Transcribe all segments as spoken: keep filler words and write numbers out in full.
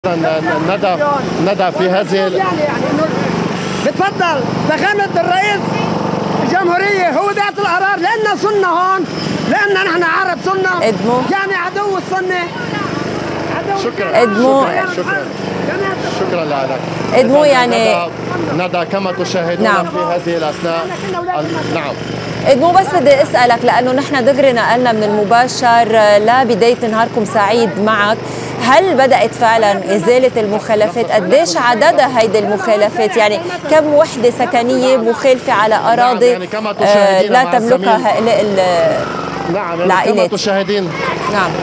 ندى ندى في هذه يعني انه بتفضل فخامة الرئيس الجمهورية هو ذات القرار لأننا صرنا هون، لأننا نحن عرب صرنا ادمو يعني عدو السنة. شكرا ادمو شكرا شكرا, شكرا لك ادمو يعني ندى, ندى كما تشاهدون نعم. في هذه الأثناء نعم ادمو بس بدي اسالك لانه نحن دغري نقلنا من المباشر لبدايه نهاركم سعيد معك، هل بدات فعلا ازاله المخالفات؟ قديش عددها هيدي المخالفات؟ يعني كم وحده سكنيه مخالفه على اراضي نعم يعني كما تشاهدين لا تملكها هؤلاء نعم العائلات؟ كما تشاهدين نعم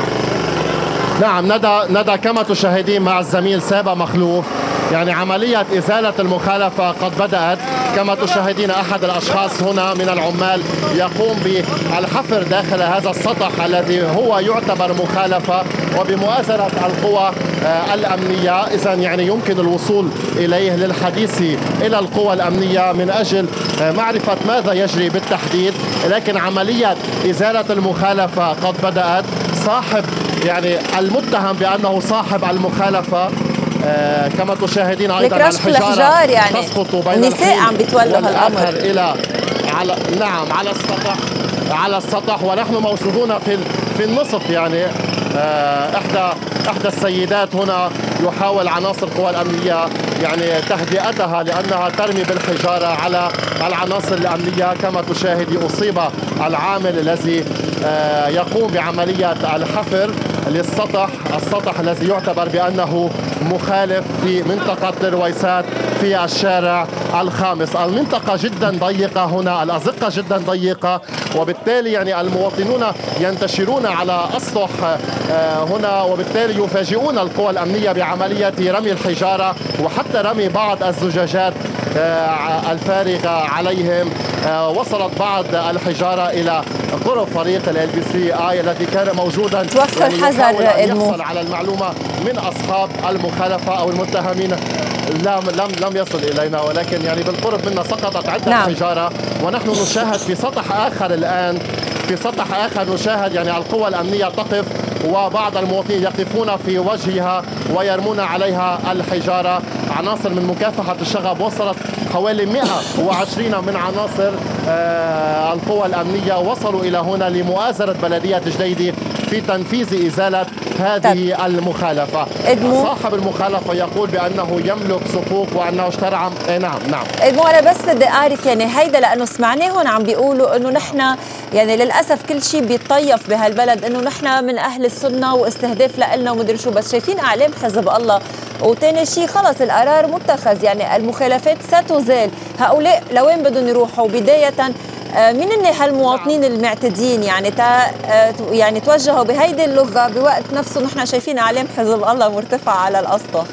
نعم ندى ندى كما تشاهدين مع الزميل سابا مخلوف، يعني عملية إزالة المخالفة قد بدأت. كما تشاهدين أحد الأشخاص هنا من العمال يقوم بالحفر داخل هذا السطح الذي هو يعتبر مخالفة وبمؤازرة القوى الأمنية. إذن يعني يمكن الوصول إليه للحديث إلى القوى الأمنية من أجل معرفة ماذا يجري بالتحديد، لكن عملية إزالة المخالفة قد بدأت. صاحب يعني المتهم بأنه صاحب المخالفة آه كما تشاهدين ايضا الحجاره يعني تسقط بين النساء عم بيتولوا هالامر الى على نعم على السطح على السطح ونحن موجودون في في النصف. يعني آه احدى احدى السيدات هنا يحاول عناصر القوى الامنيه يعني تهدئتها لانها ترمي بالحجاره على العناصر الامنيه. كما تشاهدي اصيب العامل الذي آه يقوم بعمليه الحفر للسطح، السطح الذي يعتبر بأنه مخالف في منطقة الرويسات في الشارع الخامس. المنطقة جدا ضيقة هنا، الأزقة جدا ضيقة، وبالتالي يعني المواطنون ينتشرون على أسطح هنا، وبالتالي يفاجئون القوى الأمنية بعملية رمي الحجارة وحتى رمي بعض الزجاجات الفارغة عليهم. وصلت بعض الحجارة إلى قرب فريق ال بي سي آي الذي كان موجودا توفر يعني حذر يحصل على المعلومة من أصحاب المخالفة أو المتهمين. لم لم لم يصل إلينا، ولكن يعني بالقرب منا سقطت عدة نعم. حجارة، ونحن نشاهد في سطح آخر الآن في سطح آخر نشاهد يعني القوى الأمنية تقف وبعض المواطنين يقفون في وجهها ويرمون عليها الحجارة. عناصر من مكافحة الشغب وصلت حوالي مئة وعشرين من عناصر آه القوى الأمنية وصلوا إلى هنا لمؤازرة بلدية جديدة في تنفيذ إزالة هذه طب. المخالفة. إدمو. صاحب المخالفة يقول بأنه يملك صكوك وأنه اشترى عم... إيه نعم نعم إدمو أنا بس بدي أعرف يعني هيدا لأنه سمعناهم عم بيقولوا إنه نحن يعني للأسف كل شيء بيتطيف بهالبلد، إنه نحن من أهل السنة واستهداف لنا ومدري شو، بس شايفين أعلام حزب الله. وتاني شيء خلص القرار متخذ، يعني المخالفات ستزال. هؤلاء لوين بدهم يروحوا؟ بداية مين هن هالمواطنين المعتدين يعني تا يعني توجهوا بهيدي اللغة بوقت نفسه نحن شايفين أعلام حزب الله مرتفعة على الأسطح؟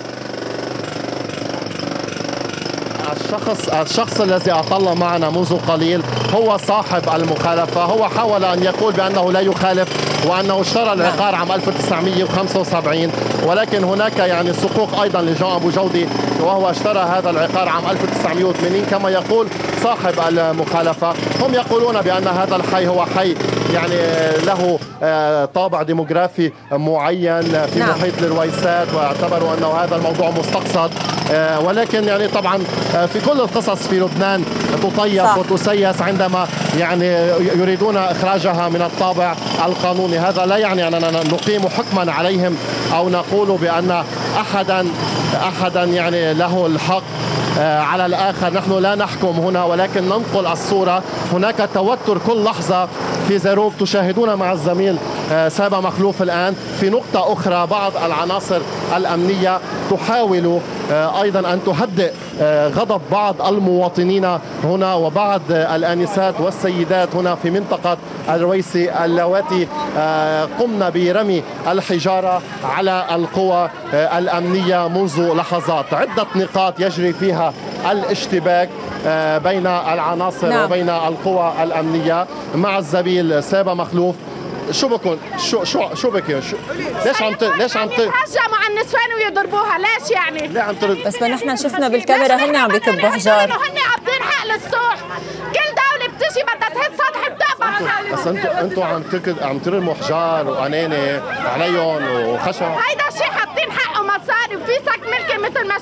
الشخص الشخص الذي أطل معنا منذ قليل هو صاحب المخالفة. هو حاول أن يقول بأنه لا يخالف وأنه اشترى العقار عام ألف وتسعمئة وخمسة وسبعين، ولكن هناك يعني صكوك أيضا لجان أبو جودي وهو اشترى هذا العقار عام ألف وتسعمئة وثمانين كما يقول صاحب المخالفة. هم يقولون بأن هذا الحي هو حي يعني له طابع ديموغرافي معين في نعم. محيط الرويسات، واعتبروا أنه هذا الموضوع مستقصد، ولكن يعني طبعا في كل القصص في لبنان تطيف صح. وتسيس عندما يعني يريدون إخراجها من الطابع القانوني. هذا لا يعني أننا نقيم حكما عليهم أو نقول بأن أحدا أحدا يعني له الحق على الآخر. نحن لا نحكم هنا ولكن ننقل الصورة. هناك توتر كل لحظة في زروق. تشاهدون مع الزميل سابا مخلوف الآن في نقطة أخرى بعض العناصر الأمنية تحاول أيضا أن تهدئ غضب بعض المواطنين هنا وبعض الآنسات والسيدات هنا في منطقة الرويسي اللواتي قمنا برمي الحجارة على القوى الأمنية منذ لحظات. عدة نقاط يجري فيها الاشتباك بين العناصر نعم. وبين القوى الأمنية. مع الزميل سابا مخلوف شو بكون شو شو شو بكون شو ليش عم ت... ليش عم ت... يتهجموا على النسوان ويضربوها ليش يعني؟ ليه عم ترد؟ بس ما نحن شفنا بالكاميرا هن عم بكبوا حجار. هن عابدين حق للسوح، كل دولة بتجي بدها تهد سطح بتقبل. بس انتوا انتوا عم تركض عم ترموا حجار وقنانة عليهم وخشب. هيدا شيء حاطين حقه مصاري.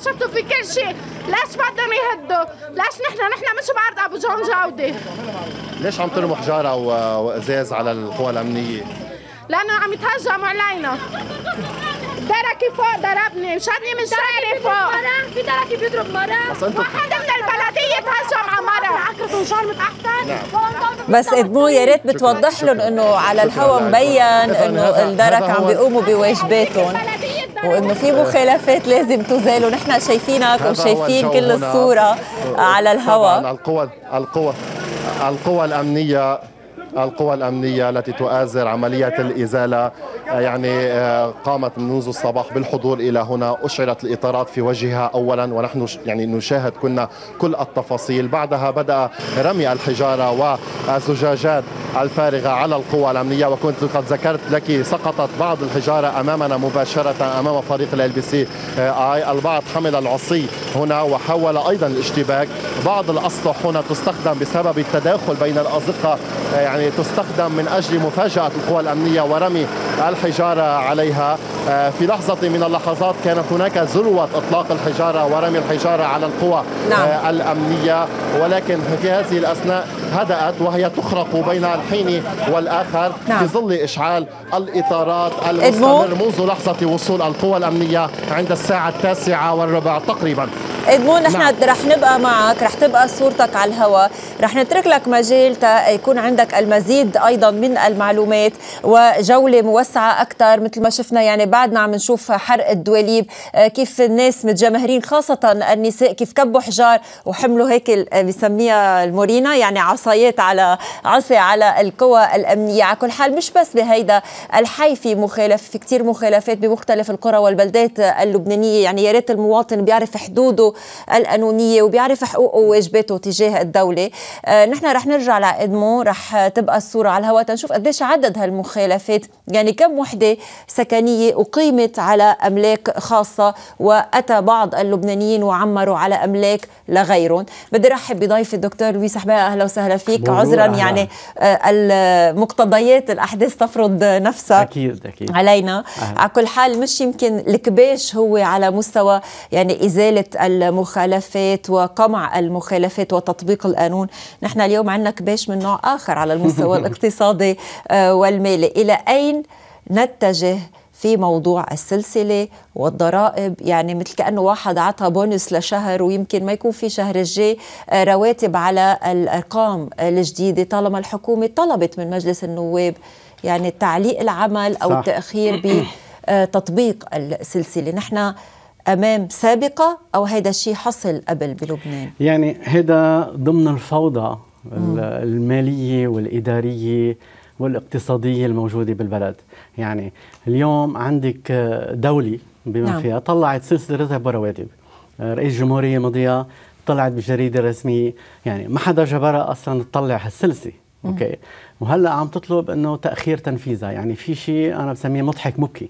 شفتوا في كل شيء، ليش بدهم يهدوا؟ ليش نحن نحن مش بأرض أبو جون جودة؟ ليش عم ترموا حجارة وإزاز على القوى الأمنية؟ لأنه عم يتهجموا علينا. دركي فوق ضربني، مشاني من شغلي فوق. في دركي بيضرب مرة. واحد من البلدية تهجم على مرة. عكرة وشارمت أحسن. نعم. بس ادمو يا ريت بتوضح لهم انه على الهوا مبين انه الدرك عم بيقوموا بواجباتهم وانه في مخالفات لازم تزال، ونحن شايفينك وشايفين كل الصورة على الهوا. القوى القوى القوى الأمنية القوى الأمنية التي تؤازر عملية الإزالة يعني قامت منذ الصباح بالحضور إلى هنا. أشعلت الإطارات في وجهها أولا ونحن يعني نشاهد كنا كل التفاصيل. بعدها بدأ رمي الحجارة والزجاجات الفارغة على القوى الأمنية، وكنت قد ذكرت لك سقطت بعض الحجارة أمامنا مباشرة أمام فريق ال بي سي آي. البعض حمل العصي هنا وحاول أيضا الاشتباك. بعض الأسطح هنا تستخدم بسبب التداخل بين الأزقة، يعني تستخدم من أجل مفاجأة القوى الأمنية ورمي الحجارة عليها. في لحظة من اللحظات كانت هناك ذروة إطلاق الحجارة ورمي الحجارة على القوى نعم. الأمنية، ولكن في هذه الأثناء هدأت وهي تخرق بين الحين والآخر نعم. في ظل إشعال الإطارات المستمر منذ لحظة وصول القوى الأمنية عند الساعة التاسعة والربع تقريبا. ادمو نحن نعم. رح نبقى معك، رح تبقى صورتك على الهواء، رح نترك لك مجال يكون عندك المزيد ايضا من المعلومات وجوله موسعه اكثر. مثل ما شفنا يعني بعدنا عم نشوف حرق الدواليب، كيف الناس متجمهرين خاصه النساء كيف كبوا حجار وحملوا هيك بسميها المورينا يعني عصايات على عصي على القوى الامنيه. على كل حال مش بس بهيدا الحي في مخالف، في كثير مخالفات بمختلف القرى والبلدات اللبنانيه. يعني يا ريت المواطن بيعرف حدوده القانونيه وبيعرف حقوقه وواجباته تجاه الدوله. آه نحن رح نرجع لادمو، رح تبقى الصوره على الهواء تنشوف قديش عدد هالمخالفات، يعني كم وحده سكنيه اقيمت على املاك خاصه واتى بعض اللبنانيين وعمروا على املاك لغيرهم. بدي رحب بضيف الدكتور لويس حباقة، اهلا وسهلا فيك. عذرا يعني آه المقتضيات الاحداث تفرض نفسها اكيد اكيد علينا. أهلا. على كل حال مش يمكن الكباش هو على مستوى يعني ازاله المخالفات وقمع المخالفات وتطبيق القانون، نحن اليوم عندنا كباش من نوع آخر على المستوى الاقتصادي والمالي. إلى أين نتجه في موضوع السلسلة والضرائب؟ يعني مثل كأنه واحد عطى بونس لشهر ويمكن ما يكون في شهر الجاي رواتب على الأرقام الجديدة طالما الحكومة طلبت من مجلس النواب يعني تعليق العمل أو صح. التأخير بتطبيق السلسلة. نحن أمام سابقة أو هيدا الشيء حصل قبل بلبنان؟ يعني هيدا ضمن الفوضى مم. المالية والإدارية والاقتصادية الموجودة بالبلد. يعني اليوم عندك دولة بما نعم. فيها طلعت سلسلة راتب ورواتب، رئيس الجمهورية مضيها طلعت بالجريدة الرسمية، يعني ما حدا جبرها أصلا تطلع هالسلسلة أوكي. وهلأ عم تطلب أنه تأخير تنفيذها، يعني في شيء أنا بسميه مضحك مبكي.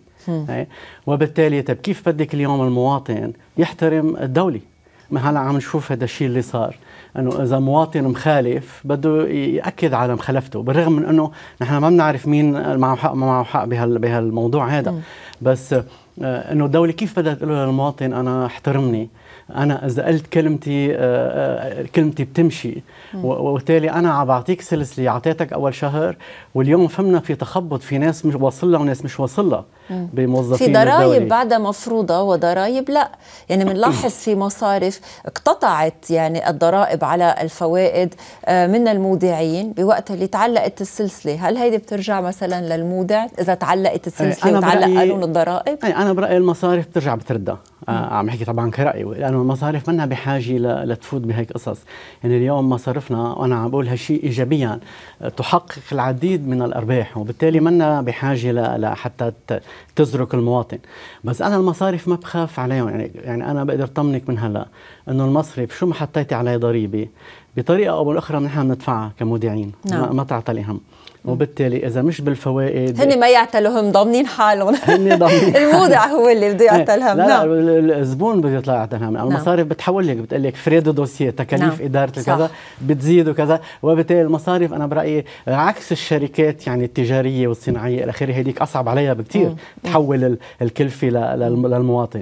وبالتالي طيب كيف بدك اليوم المواطن يحترم الدولة؟ ما هلا عم نشوف هذا الشيء اللي صار، انه اذا مواطن مخالف بده ياكد على مخالفته، بالرغم من انه نحن ما بنعرف مين معه حق ما معه حق بهالموضوع هذا. م. بس آه انه الدولة كيف بدها تقول للمواطن انا احترمني، انا اذا قلت كلمتي آه آه كلمتي بتمشي، وبالتالي انا عم بعطيك سلسله اعطيتك اول شهر، واليوم فهمنا في تخبط، في ناس مش واصل لها وناس مش واصل لها بموظفين في ضرائب بعدها مفروضه وضرائب لا. يعني بنلاحظ في مصارف اقتطعت يعني الضرائب على الفوائد من المودعين بوقت اللي تعلقت السلسله. هل هيدي بترجع مثلا للمودع اذا تعلقت السلسله وتعلق قانون الضرائب؟ انا برايي المصارف بترجع بتردها. عم بحكي طبعا كرأي، لانه المصارف منها بحاجه لتفوت بهيك قصص. يعني اليوم مصارفنا وانا عم بقول هالشيء ايجابيا تحقق العديد من الارباح، وبالتالي منها بحاجه لحتى تزرق المواطن. بس انا المصارف ما بخاف عليهم، يعني يعني انا بقدر طمنك من هلا انه المصرف شو ما حطيتي عليه ضريبه بطريقه او بالاخرى نحن بندفعها كمودعين. نعم. ما تعتلي هم، وبالتالي اذا مش بالفوائد هن ما يعتلوا هم ضامنين حالهم. هن ضامنين المودع هو اللي بده يعتل هم. لا, نعم. لا الزبون بده يطلع يعتل هم. نعم. المصارف بتحول لك بتقول لك فريدو دوسيه تكاليف نعم. اداره كذا بتزيد وكذا، وبالتالي المصارف انا برايي عكس الشركات يعني التجاريه والصناعيه الى اخره هذيك اصعب عليها بكثير تحول الكلفه للمواطن.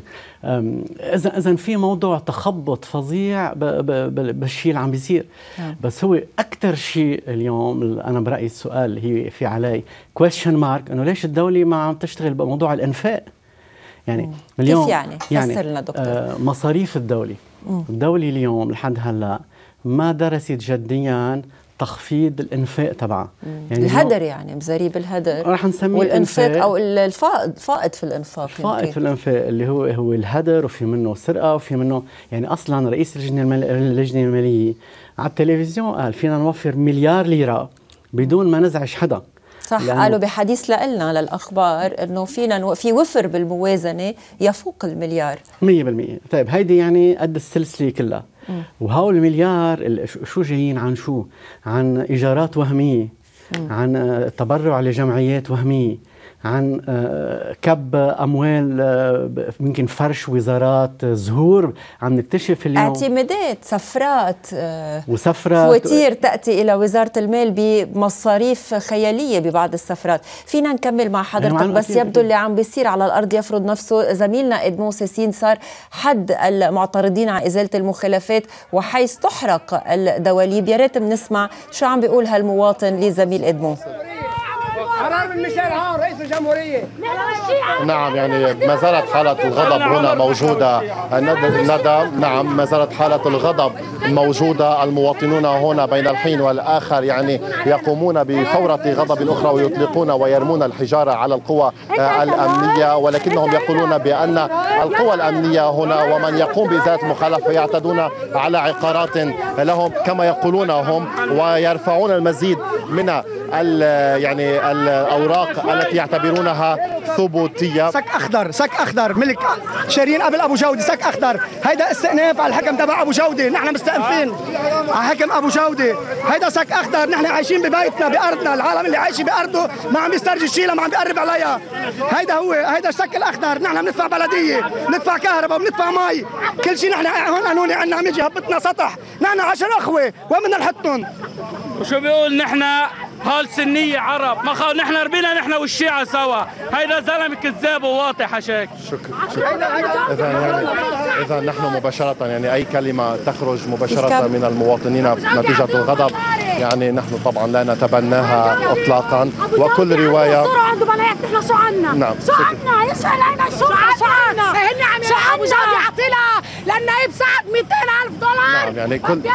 اذا اذا في موضوع تخبط فظيع بالشيء اللي عم بيصير. نعم. بس هو اكثر شيء اليوم انا برايي السؤال هي في علي كويشن مارك انه ليش الدوله ما عم تشتغل بموضوع الانفاق. يعني اليوم كيف يعني؟ يعني فسر لنا دكتور. آه مصاريف الدوله مم. الدوله اليوم لحد هلا ما درست جديا تخفيض الانفاق تبعها. يعني الهدر يعني مزاريب الهدر رح نسميه والانفاق او الفائض فائض في الانفاق. الفائض في الانفاق اللي هو هو الهدر، وفي منه سرقه، وفي منه يعني اصلا رئيس اللجنه اللجنه الماليه على التلفزيون قال فينا نوفر مليار ليره بدون ما نزعج حدا. صح، قالوا بحديث لنا للاخبار انه فينا في وفر بالموازنه يفوق المليار مية بالمية. طيب هيدي يعني قد السلسله كلها. وهول المليار شو جايين عن شو؟ عن ايجارات وهميه، مم. عن تبرع لجمعيات وهميه، عن كب اموال، يمكن فرش وزارات، زهور عم نكتشف اليوم، اعتمادات، سفرات وسفرات، فواتير تاتي الى وزاره المال بمصاريف خياليه ببعض السفرات. فينا نكمل مع حضرتك يعني بس يبدو اللي عم بيصير على الارض يفرض نفسه. زميلنا ادمون سيسين صار حد المعترضين على ازاله المخالفات وحيث تحرق الدواليب. يا ريت بنسمع شو عم بيقول هالمواطن لزميل ادمون. قرار من ميشيل عون رئيس الجمهورية. نعم، يعني ما زالت حالة الغضب هنا موجودة. ندى، نعم ما زالت حالة الغضب موجودة. المواطنون هنا بين الحين والآخر يعني يقومون بثورة غضب أخرى ويطلقون ويرمون الحجارة على القوى الأمنية، ولكنهم يقولون بأن القوى الأمنية هنا ومن يقوم بإزالة المخالفة يعتدون على عقارات لهم كما يقولون هم، ويرفعون المزيد من يعني الأوراق التي يعتبرونها ثبوتية. سك أخضر، سك أخضر ملك شارين قبل أبو جودة، سك أخضر. هيدا استئناف على الحكم تبع أبو جودة، نحن مستأنفين على حكم أبو جودة. هيدا سك أخضر، نحن عايشين ببيتنا بأرضنا، العالم اللي عايش بأرضه ما عم بيسترجي شيء، ما عم بيقرب عليها. هيدا هو، هيدا السك الأخضر. نحن بندفع بلدية، بندفع كهرباء، بندفع مي، كل شيء. نحن هون قانوني عنا عم يجي هبطنا سطح. نحن عشر أخوة وين بدنا نحطهم؟ وشو بيقول نحن هال سنية عرب ما خاو نحن ربينا نحن والشيعة سوا. هيدا زلمة كذاب وواطي حشاك. شكرا شكرا. إذا يعني إذا نحن مباشرة يعني أي كلمة تخرج مباشرة من المواطنين نتيجة الغضب يعني نحن طبعا لا نتبناها إطلاقا. وكل رواية عنده بنات نحن شو عنا؟ نعم شو عنا؟ يسأل علينا شو شو عنا؟ هن عم يلعبوا جاب يعطينا للنائب سعد مئتين ألف دولار. نعم يعني كل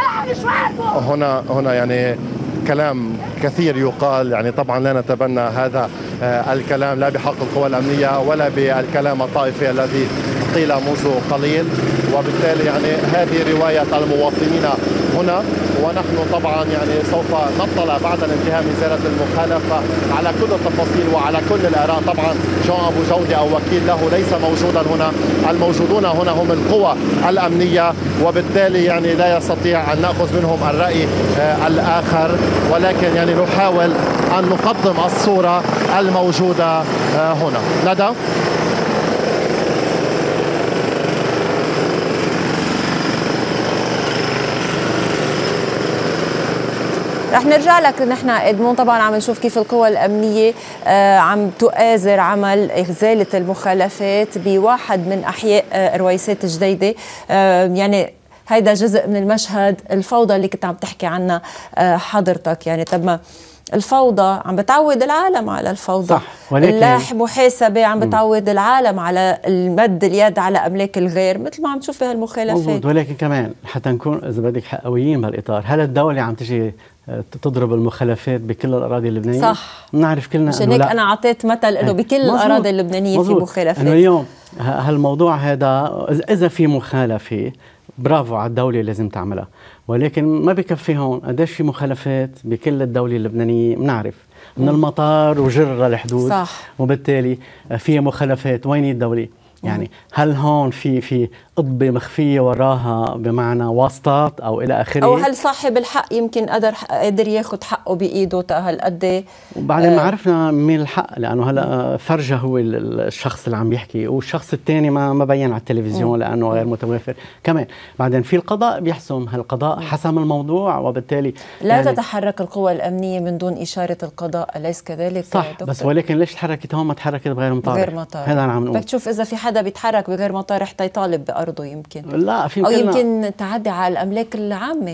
هنا هنا يعني كلام كثير يقال. يعني طبعا لا نتبنى هذا الكلام لا بحق القوى الأمنية ولا بالكلام الطائفي الذي قيل منذ قليل. وبالتالي يعني هذه رواية المواطنين هنا، ونحن طبعا يعني سوف نطلع بعد الانتهاء من زيارة المخالفة على كل التفاصيل وعلى كل الآراء. طبعا جون أبو جودة أو وكيل له ليس موجودا هنا، الموجودون هنا هم القوى الأمنية، وبالتالي يعني لا يستطيع أن نأخذ منهم الرأي الآخر، ولكن يعني نحاول أن نقدم الصورة الموجودة هنا. ندى. رح نرجع لك نحن ادمون. طبعا عم نشوف كيف القوى الامنيه آه عم تؤازر عمل ازاله المخالفات بواحد من احياء آه رويسات جديده. آه يعني هيدا جزء من المشهد الفوضى اللي كنت عم تحكي عنها آه حضرتك. يعني طب ما الفوضى عم بتعود العالم على الفوضى، صح، ولكن اللاح محاسبة عم بتعود العالم على المد اليد على أملاك الغير مثل ما عم تشوف بهالمخالفات. مضبوط، ولكن كمان حتى نكون إذا بدك حقويين بهالإطار، هل الدولة عم تجي تضرب المخالفات بكل الأراضي اللبنانية؟ صح، بنعرف كلنا. مشان هيك أنا أعطيت مثل إنه بكل الأراضي اللبنانية مزبوط. في مخالفات. إنه اليوم هالموضوع هذا إذا في مخالفة برافو على الدولة لازم تعملها، ولكن ما بكفي هون. قديش في مخالفات بكل الدولة اللبنانية بنعرف من المطار وجر الحدود، صح. وبالتالي في مخالفات. وين الدولة؟ يعني هل هون في في قضبة مخفية وراها بمعنى واسطات او الى اخره، او هل صاحب الحق يمكن قدر قدر ياخذ حقه بايده تا هالقد؟ وبعدين ما عرفنا مين الحق، لانه هلا فرجه هو الشخص اللي عم يحكي، والشخص الثاني ما ما بين على التلفزيون م. لانه غير متوافر كمان. بعدين في القضاء بيحسم، هالقضاء حسم الموضوع، وبالتالي لا يعني تتحرك القوى الامنيه من دون اشاره القضاء، اليس كذلك؟ صح دكتور؟ بس ولكن ليش تحركت هون ما تحركت بغير مطار؟ غير مطار. هذا انا عم نقول. بدك تشوف اذا في حد حدا بيتحرك بغير مطار حتى يطالب بارضه يمكن، لا في او يمكن تعدي على الاملاك العامه.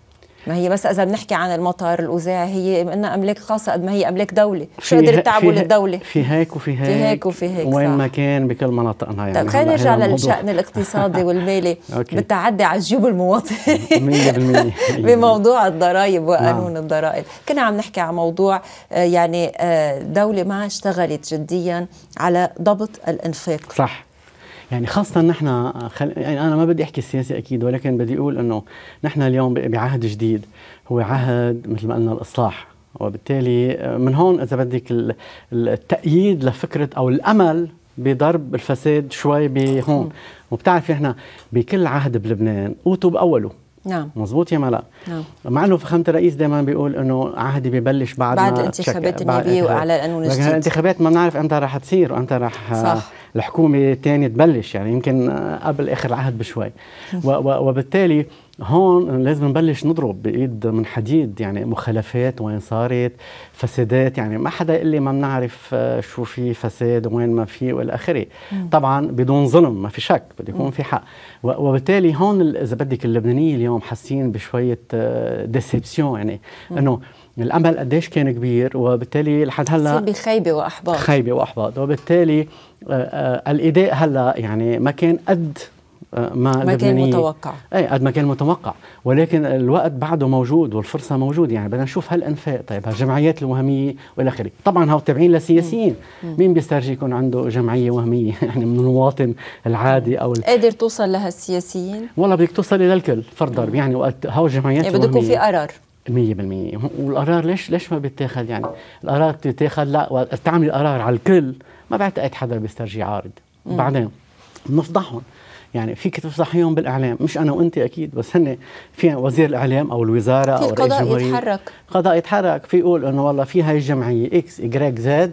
ما هي بس اذا بنحكي عن المطار الاوزاعي هي انها املاك خاصه قد ما هي املاك دوله، شو قدرت تعبوا للدوله؟ في هيك وفي هيك، في هيك وفي هيك، وين ما كان بكل مناطقنا يعني. طيب خلينا نرجع للشأن الاقتصادي والمالي بالتعدي على جيوب المواطن مية بالمية بموضوع الضرائب وقانون نعم. الضرائب. كنا عم نحكي عن موضوع يعني دولة ما اشتغلت جديا على ضبط الانفاق. صح، يعني خاصة نحن خل... يعني أنا ما بدي أحكي السياسي أكيد، ولكن بدي أقول إنه نحن اليوم بعهد جديد، هو عهد مثل ما قلنا الإصلاح، وبالتالي من هون إذا بدك التأييد لفكرة أو الأمل بضرب الفساد شوي بهون. وبتعرفي إحنا بكل عهد بلبنان أوتوا بأوله. نعم مزبوط يا ملا؟ نعم. مع انه فخامه الرئيس دائما بيقول انه عهدي ببلش بعد بعد ما الانتخابات النيابيه واعلان قانون جديد. لكن الانتخابات ما بنعرف امتى رح تصير وامتى رح صح. الحكومه الثانيه تبلش، يعني يمكن قبل اخر العهد بشوي. وبالتالي هون لازم نبلش نضرب بايد من حديد، يعني مخالفات وين صارت، فسادات، يعني ما حدا يقول لي ما بنعرف شو في فساد وين ما في والى اخره. طبعا بدون ظلم، ما في شك، بده يكون في حق. وبالتالي هون اذا بدك اللبنانيه اليوم حاسين بشويه ديسيبسيون، يعني انه الامل قديش كان كبير، وبالتالي لحد هلا بتصير بخيبه واحباط خيبه واحباط، وبالتالي الاداء هلا يعني ما كان قد ما, ما كان متوقع، اي قد ما كان متوقع، ولكن الوقت بعده موجود والفرصه موجوده. يعني بدنا نشوف هالانفاق، طيب هالجمعيات الوهميه والى اخره. طبعا هو تابعين للسياسيين، مين بيسترجي يكون عنده جمعيه وهميه يعني من المواطن العادي او قادر توصل لها السياسيين؟ والله بدك توصلي للكل فرض ضرب، يعني وقت هو الجمعيات يعني بده يكون في قرار مية بالمية. والقرار ليش ليش ما بيتاخذ؟ يعني القرار بتتاخذ، لا وقت تعملي قرار على الكل ما بعتقد حدا بيسترجي عارض. بعدين بنفضحهم، يعني فيك تفضحيهم بالاعلام، مش انا وانت اكيد، بس هن في وزير الاعلام او الوزاره او رئيس القضاء يتحرك، قضاء يتحرك، في يقول انه والله في هاي الجمعيه اكس اجريك زد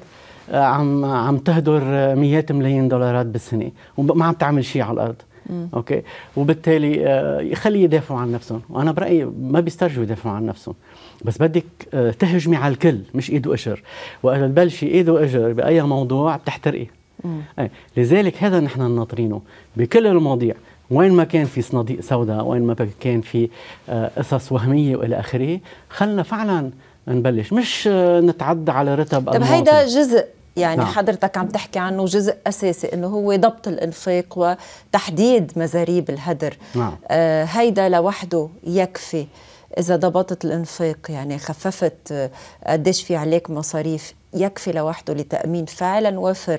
عم عم تهدر مئات ملايين دولارات بالسنه وما عم تعمل شيء على الارض. مم. اوكي، وبالتالي يخليه يدافعوا عن نفسهم، وانا برايي ما بيسترجوا يدافعوا عن نفسهم، بس بدك تهجمي على الكل، مش ايد واجر، وقت تبلشي ايد واجر باي موضوع بتحترقي. أي. لذلك هذا نحن ناطرينه بكل المواضيع، وين ما كان في صناديق سوداء، وين ما كان في قصص وهميه والى اخره، خلنا فعلا نبلش، مش نتعدى على رتب. طب هيدا جزء يعني نعم. حضرتك عم تحكي عنه جزء أساسي، إنه هو ضبط الإنفاق وتحديد مزاريب الهدر. نعم. آه هيدا لوحده يكفي إذا ضبطت الإنفاق، يعني خففت قديش في عليك مصاريف، يكفي لوحده لتأمين فعلا وفر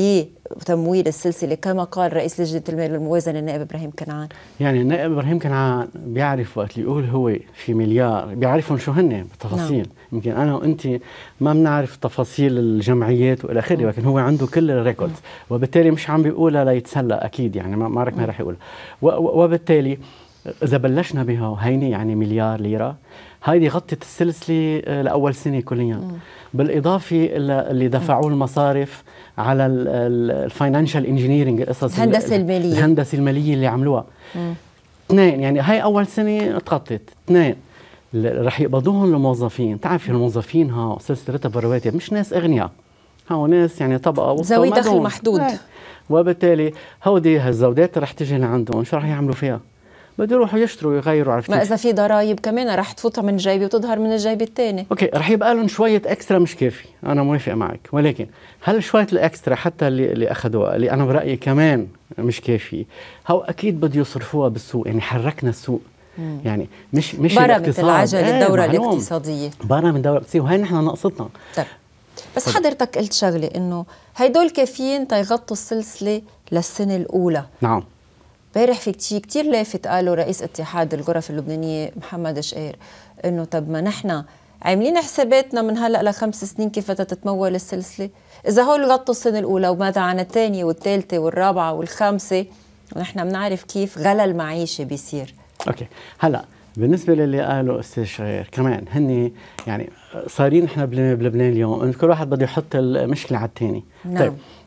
لتمويل السلسلة كما قال رئيس لجنة المال والموازنة النائب إبراهيم كنعان. يعني النائب إبراهيم كنعان بيعرف وقت اللي يقول هو في مليار بيعرفهم شو هن بالتفاصيل. نعم. يمكن أنا وأنت ما بنعرف تفاصيل الجمعيات والى آخره، لكن هو عنده كل الريكورد، وبالتالي مش عم بيقولها ليتسلى أكيد، يعني ما ما ما رح يقولها. وبالتالي إذا بلشنا بها وهيني يعني مليار ليرة، هيدي غطت السلسلة لأول سنة كليا، بالإضافة اللي دفعوه المصارف على الفاينانشال انجينيرنج، القصص الهندسة المالية الهندسة المالية اللي عملوها. اثنين، يعني هاي أول سنة تغطت. اثنين، رح يقبضوهم الموظفين. تعرفي الموظفين ها سلسلة رتب الرواتب مش ناس أغنياء، هاو ناس يعني طبقة وسطى ذوي دخل محدود، وبالتالي هودي هالزودات رح تجي لعندهم، شو رح يعملوا فيها؟ بده يروحوا يشتروا ويغيروا. عرفتي؟ ما اذا في ضرائب كمان رح تفوت من جيبي وتظهر من الجيب الثاني. اوكي، رح يبقى لهم شويه اكسترا، مش كافي، انا موافق معك، ولكن هل شويه الاكسترا حتى اللي اللي اخذوها، اللي انا برايي كمان مش كافي، هو اكيد بده يصرفوها بالسوق، يعني حركنا السوق. مم. يعني مش مش برمت العجله الدوره ايه الاقتصاديه، برمت الدوره الاقتصاديه، وهي نحن ناقصتنا. طيب بس طيب. حضرتك قلت شغله انه هدول كافيين تيغطوا السلسله للسنه الاولى. نعم. امبارح في كتير كتير لافت قاله رئيس اتحاد الغرف اللبنانيه محمد شقير، انه طب ما نحن عاملين حساباتنا من هلا لخمس سنين كيف تتمول السلسله، اذا هول غطوا السنه الاولى وماذا عن الثانيه والثالثه والرابعه والخامسه، ونحن بنعرف كيف غلا المعيشه بيصير. اوكي، هلا بالنسبه للي قاله استاذ شقير كمان، هن يعني صارين احنا بلبنان اليوم ان كل واحد بده يحط المشكله على الثاني. نعم. طيب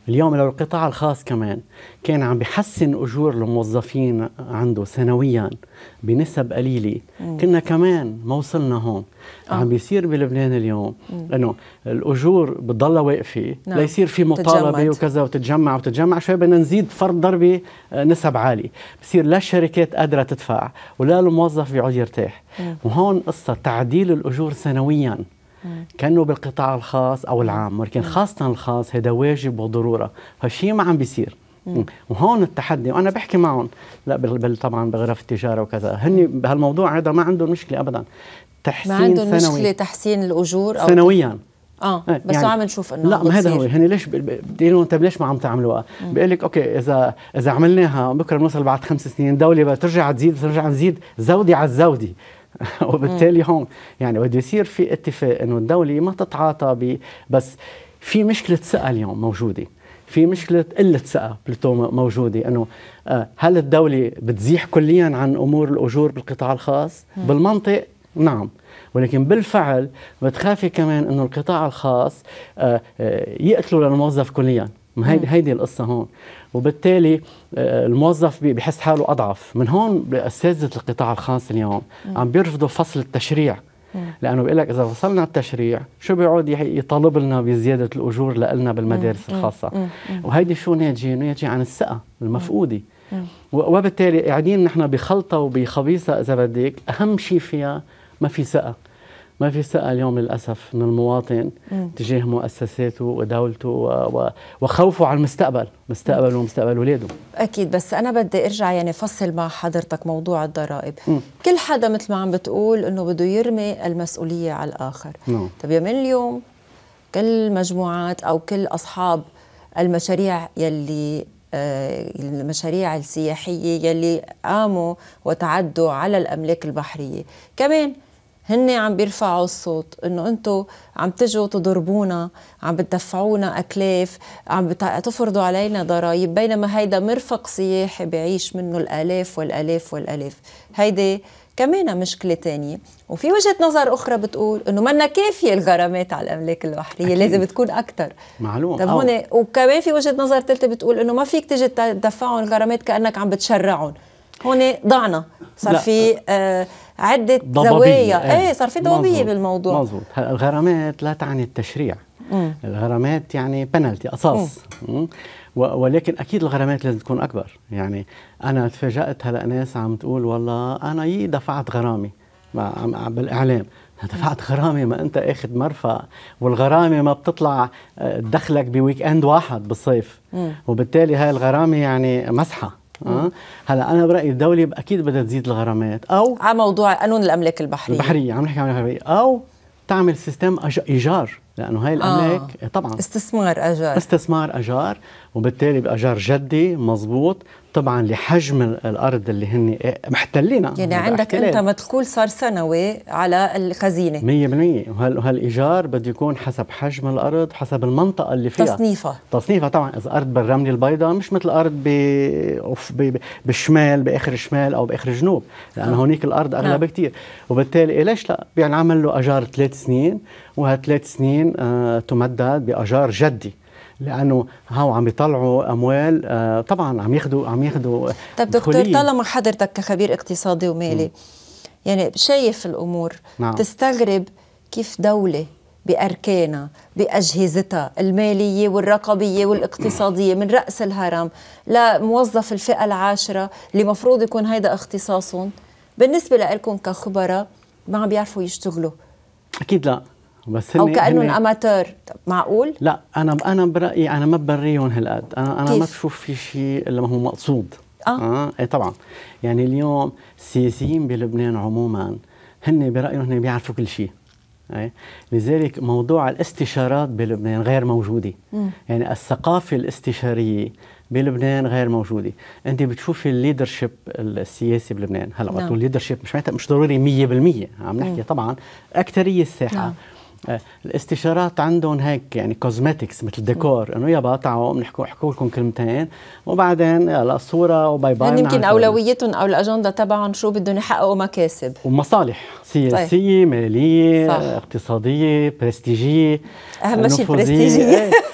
اليوم لو القطاع الخاص كمان كان عم بيحسن أجور الموظفين عنده سنويا بنسب قليلة، مم. كنا كمان ما وصلنا هون. آه. عم بيصير بلبنان اليوم انه الاجور بتضلها واقفه، نعم. ليصير في مطالبه تتجمد. وكذا وتتجمع وتتجمع شوي، بدنا نزيد فرض ضربه نسب عاليه، بصير لا الشركات قادره تدفع ولا الموظف بيقعد يرتاح. مم. وهون قصه تعديل الاجور سنويا كانه بالقطاع الخاص او العام، ولكن خاصه الخاص هذا واجب وضروره، هالشيء ما عم بيصير. مم. وهون التحدي، وانا بحكي معهم لا بل طبعا بغرف التجاره وكذا، هن بهالموضوع هذا ما عندهم مشكله ابدا. تحسين ما عندهم سنوي مشكله تحسين الاجور أو سنويا. اه بس يعني عم نشوف انه لا ما هذا هو. هن ليش بدي لهم طيب ليش ما عم تعملوها؟ بيقول لك اوكي اذا اذا عملناها بكره بنوصل بعد خمس سنين الدوله بترجع تزيد ترجع نزيد زودي على الزودي. وبالتالي هون يعني بده يصير في اتفاق انه الدوله ما تتعاطى ب بس في مشكله ثقه اليوم موجوده، في مشكله قله ثقه بلوتو موجوده، انه هل الدوله بتزيح كليا عن امور الاجور بالقطاع الخاص؟ م. بالمنطق نعم، ولكن بالفعل بتخافي كمان انه القطاع الخاص يقتلوا للموظف كليا. هيدي هيدي القصه هون، وبالتالي الموظف بحس حاله اضعف. من هون اساتذه القطاع الخاص اليوم م. عم بيرفضوا فصل التشريع، لانه بيقول لك اذا وصلنا التشريع شو بيقعد يطالب لنا بزياده الاجور لنا بالمدارس مم. الخاصه، مم. وهيدي شو ناتجه؟ ناتجه عن الثقه المفقوده، وبالتالي قاعدين نحن بخلطه وبخبيصه اذا بدك. اهم شيء فيها ما في ثقه، ما في ثقه اليوم للاسف من المواطن مم. تجاه مؤسساته ودولته وخوفه على المستقبل، مستقبله ومستقبل اولاده. اكيد، بس انا بدي ارجع يعني افصل مع حضرتك موضوع الضرائب. مم. كل حدا مثل ما عم بتقول انه بده يرمي المسؤوليه على الاخر. مم. طيب يا من اليوم كل مجموعات او كل اصحاب المشاريع يلي آه المشاريع السياحيه يلي قاموا وتعدوا على الاملاك البحريه كمان هن عم بيرفعوا الصوت انه انتم عم تجوا تضربونا، عم بتدفعونا اكلاف، عم تفرضوا علينا ضرائب، بينما هيدا مرفق سياحي بيعيش منه الالاف والالاف والالاف. هيدي كمان مشكله ثانيه. وفي وجهه نظر اخرى بتقول انه منا كافيه الغرامات على الاملاك البحريه، أكيد. لازم تكون اكثر. معلوم. طب هون وكمان في وجهه نظر ثالثه بتقول انه ما فيك تيجي تدفعهم الغرامات كانك عم بتشرعهم. هون ضعنا، صار في آه عدة زوايا، ايه صار في ضبابية بالموضوع. مظبوط. الغرامات لا تعني التشريع. مم. الغرامات يعني بنالتي قصاص، ولكن اكيد الغرامات لازم تكون اكبر. يعني انا تفاجأت هلا ناس عم تقول والله انا يي دفعت غرامة بالاعلام. دفعت غرامة؟ ما انت اخذ مرفأ، والغرامة ما بتطلع دخلك بويك اند واحد بالصيف، مم. وبالتالي هاي الغرامة يعني مسحة. أه؟ هلا انا برايي الدوله اكيد بدها تزيد الغرامات، او على موضوع قانون الاملاك البحريه البحريه عم نحكي عن البحريه، او تعمل سيستم ايجار، لانه هاي الاملاك آه. طبعا استثمار اجار استثمار اجار، وبالتالي باجار جدي مزبوط طبعا لحجم الارض اللي هن محتلينها. يعني عندك انت مدخول صار سنوي على الخزينه مية بالمية، وهالايجار بده يكون حسب حجم الارض، حسب المنطقه اللي فيها، تصنيفها تصنيفها طبعا. اذا ارض بالرمله البيضاء مش مثل ارض بالشمال باخر الشمال او باخر الجنوب، لانه هونيك الارض اغلى بكثير. وبالتالي ليش لا بينعمل له اجار ثلاث سنين، وهالثلاث سنين آه تمدد باجار جدي، لانه هاو عم بيطلعوا اموال آه طبعا عم ياخذوا عم ياخذوا. طيب دكتور، طالما حضرتك كخبير اقتصادي ومالي م. يعني شايف الامور، نعم. تستغرب كيف دوله باركانها باجهزتها الماليه والرقابيه والاقتصاديه من راس الهرم لموظف الفئه العاشره اللي مفروض يكون هيدا اختصاصهم، بالنسبه لكم كخبراء ما عم بيعرفوا يشتغلوا؟ اكيد لا، بس او كانهم اماتور. معقول؟ لا، انا انا برايي انا ما بريهم هالقد، انا انا كيف؟ ما بشوف في شيء الا ما هو مقصود. اه, آه؟ ايه طبعا. يعني اليوم السياسيين بلبنان عموما هن برايهم هن بيعرفوا كل شيء. أي؟ لذلك موضوع الاستشارات بلبنان غير موجوده. مم. يعني الثقافه الاستشاريه بلبنان غير موجوده. انت بتشوفي الليدرشيب السياسي بلبنان، هلا وقت الليدرشيب مش مش ضروري مية بالمية، عم نحكي مم. طبعا اكثريه الساحه. نعم. الاستشارات عندهم هيك يعني كوزمتكس مثل ديكور، انه يابا تعالوا بنحكوا حكوا لكم كلمتين وبعدين يلا الصوره وباي باي. يمكن اولويتهم او الاجنده تبعهم شو بدهم يحققوا مكاسب ومصالح سياسيه، طيب. ماليه، صح. اقتصاديه، برستيجيه، اهم شيء برستيجيه.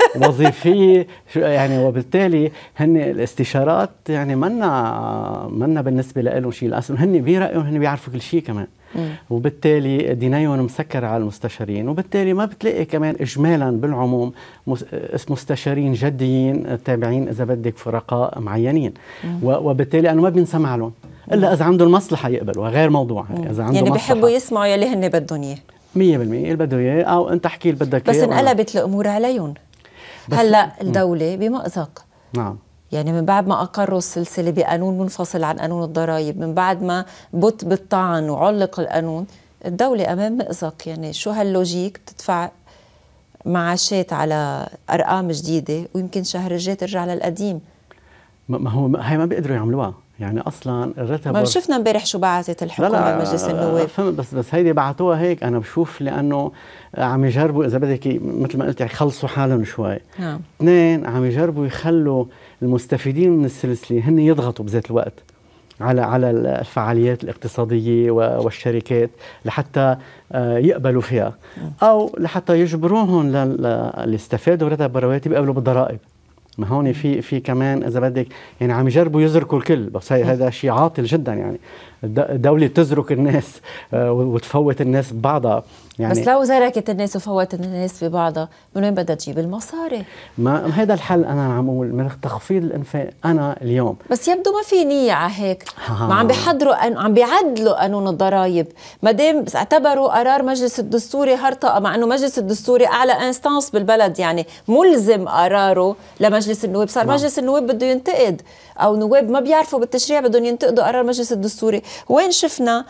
وظيفيه يعني، وبالتالي هن الاستشارات يعني منا منا بالنسبه لهم شيء، الاسم هن برايهم هن بيعرفوا كل شيء كمان. مم. وبالتالي دينيهم مسكر على المستشارين، وبالتالي ما بتلاقي كمان اجمالا بالعموم مستشارين جديين تابعين اذا بدك فرقاء معينين. مم. وبالتالي انا ما بينسمع لهم الا اذا عنده المصلحه يقبلوا، غير موضوع. يعني اذا عنده يعني بيحبوا يسمعوا يلي هن بدهم اياه مية بالمية اللي بده اياه، او انت احكي اللي بدك اياه. بس انقلبت الامور عليهم هلا. الدوله بمأزق. نعم. يعني من بعد ما أقروا السلسلة بقانون منفصل عن قانون الضرائب، من بعد ما بط بالطعن وعلق القانون، الدولة أمام مأزق. يعني شو هاللوجيك تدفع معاشات على أرقام جديدة ويمكن شهر الجاي ترجع للقديم؟ ما هو هي ما بيقدروا يعملوها يعني. اصلا الرتب ما شفنا امبارح شو بعثت الحكومه لمجلس النواب. بس بس هيدي بعثوها هيك. انا بشوف لانه عم يجربوا اذا بدك مثل ما قلت يخلصوا حالهم شوي. نعم. اثنين عم يجربوا يخلوا المستفيدين من السلسله هن يضغطوا بذات الوقت على على الفعاليات الاقتصاديه والشركات لحتى يقبلوا فيها، او لحتى يجبروهم اللي استفادوا رتب الرواتب يقبلوا بالضرائب. ما هون في في كمان اذا بدك يعني عم يجربوا يزركوا الكل، بس هذا شيء عاطل جدا. يعني الدوله تزرك الناس وتفوت الناس ببعضها يعني. بس لو زركت الناس وفوتت الناس ببعضها من وين بدها تجيب المصاري؟ ما هذا الحل. انا عم اقول من تخفيض الانفاق. انا اليوم بس يبدو ما في نيه على هيك. ما عم بيحضروا عم بيعدلوا قانون الضرائب، ما دام اعتبروا قرار مجلس الدستوري هرطقه، مع انه مجلس الدستوري اعلى انستانس بالبلد يعني ملزم قراره لمجلس النواب. صار مجلس النواب بده ينتقد، او نواب ما بيعرفوا بالتشريع بدهم ينتقدوا قرار مجلس الدستوري. وين شفنا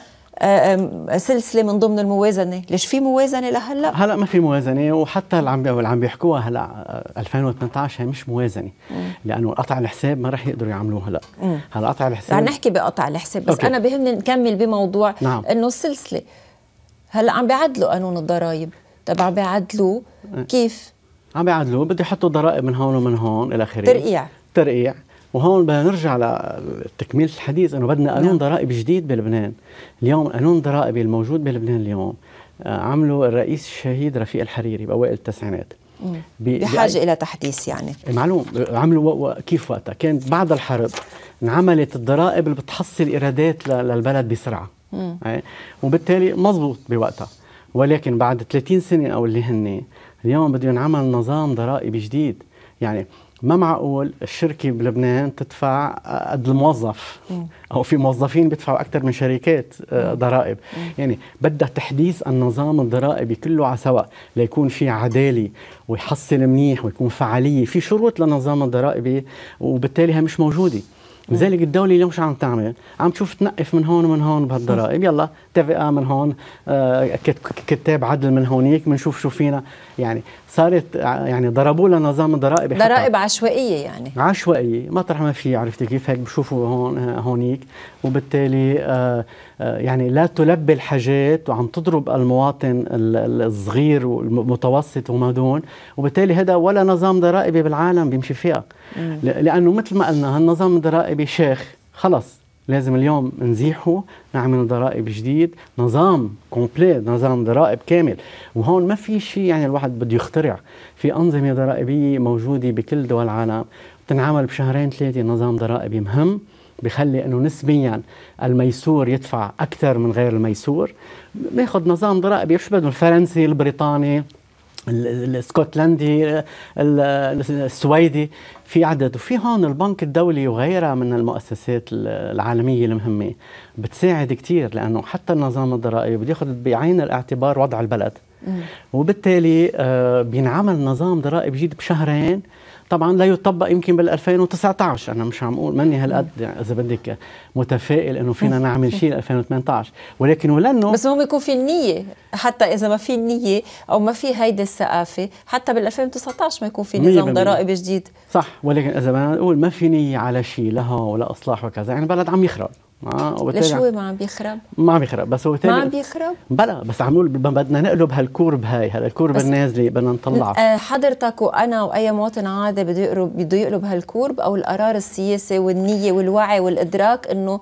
سلسله من ضمن الموازنه؟ ليش في موازنه لهلا؟ هلا ما في موازنه، وحتى اللي عم اللي عم بيحكوها هلا ألفين وثمانية عشر هي مش موازنه. مم. لانه قطع الحساب ما رح يقدروا يعملوه هلا. مم. هلا قطع الحساب رح نحكي بقطع الحساب، بس أوكي. انا بهمني نكمل بموضوع. نعم. انه السلسله هلا عم بيعدلوا قانون الضرائب. طب عم بيعدلوه كيف؟ عم بيعدلوه بده يحطوا ضرائب من هون ومن هون الى اخره. ترقيع ترقيع. وهون بدنا نرجع لتكميل الحديث انه بدنا قانون نعم. ضرائب جديد بلبنان. اليوم قانون الضرائب الموجود بلبنان اليوم عمله الرئيس الشهيد رفيق الحريري باوائل التسعينات. بحاجه الى تحديث يعني. معلوم عملوا كيف وقتها كانت بعد الحرب انعملت الضرائب اللي بتحصل ايرادات للبلد بسرعه. وبالتالي مزبوط بوقتها، ولكن بعد ثلاثين سنه او اللي هن اليوم بده ينعمل نظام ضرائبي جديد. يعني ما معقول الشركة بلبنان تدفع قد الموظف، أو في موظفين بيدفعوا أكثر من شركات ضرائب. يعني بدها تحديث النظام الضرائبي كله على سوا ليكون في عدالة ويحصل منيح ويكون فعالية. في شروط للنظام الضرائبي وبالتالي هي مش موجودة. لذلك الدولة اليوم شو عم تعمل؟ عم تشوف تنقف من هون ومن هون بهالضرائب. يلا تفقة من هون، آه كتاب عدل من هونيك، بنشوف شو فينا. يعني صارت يعني ضربوا لنا نظام الضرائب ضرائب عشوائية يعني عشوائية مطرح ما في. عرفتي كيف؟ هيك بشوفوا هون هونيك، وبالتالي آه آه يعني لا تلبي الحاجات وعم تضرب المواطن الصغير والمتوسط وما دون. وبالتالي هذا ولا نظام ضرائبي بالعالم بيمشي فيها. مم. لأنه مثل ما قلنا هالنظام الضرائبي شيخ خلص، لازم اليوم نزيحه، نعمل ضرائب جديد، نظام كومبلي، نظام ضرائب كامل. وهون ما في شيء يعني الواحد بده يخترع. في أنظمة ضرائبية موجودة بكل دول العالم بتنعمل بشهرين ثلاثة. نظام ضرائبي مهم بخلي انه نسبيا الميسور يدفع اكثر من غير الميسور. بياخذ نظام ضرائبي شو بده الفرنسي، البريطاني، الاسكتلندي، السويدي، في عدد. وفي هون البنك الدولي وغيرها من المؤسسات العالمية المهمة بتساعد كتير، لأنه حتى النظام الضرائبي بده ياخذ بعين الاعتبار وضع البلد. مم. وبالتالي آه بينعمل نظام ضرائب جديد بشهرين. طبعا لا يطبق يمكن بال ألفين وتسعة عشر. انا مش عم اقول ماني هالقد يعني اذا بدك متفائل انه فينا نعمل شيء ألفين وثمانية عشر، ولكن ولانه بس هو يكون في النيه. حتى اذا ما في النيه او ما في هيدي الثقافه، حتى بال ألفين وتسعة عشر ما يكون في نظام ضرائبي جديد. صح، ولكن اذا بدنا نقول ما في نيه على شيء لها ولا اصلاح وكذا، يعني البلد عم يخرب. آه ليش هو ما عم بيخرب؟ ما عم يخرب، بس هو ما عم بيخرب؟ بلا، بس عم نقول بدنا نقلب هالكورب. هاي هلا الكورب النازله بدنا نطلعها. حضرتك وانا واي مواطن عادي بده يقلب بده يقلب هالكورب، او القرار السياسي والنيه والوعي والادراك انه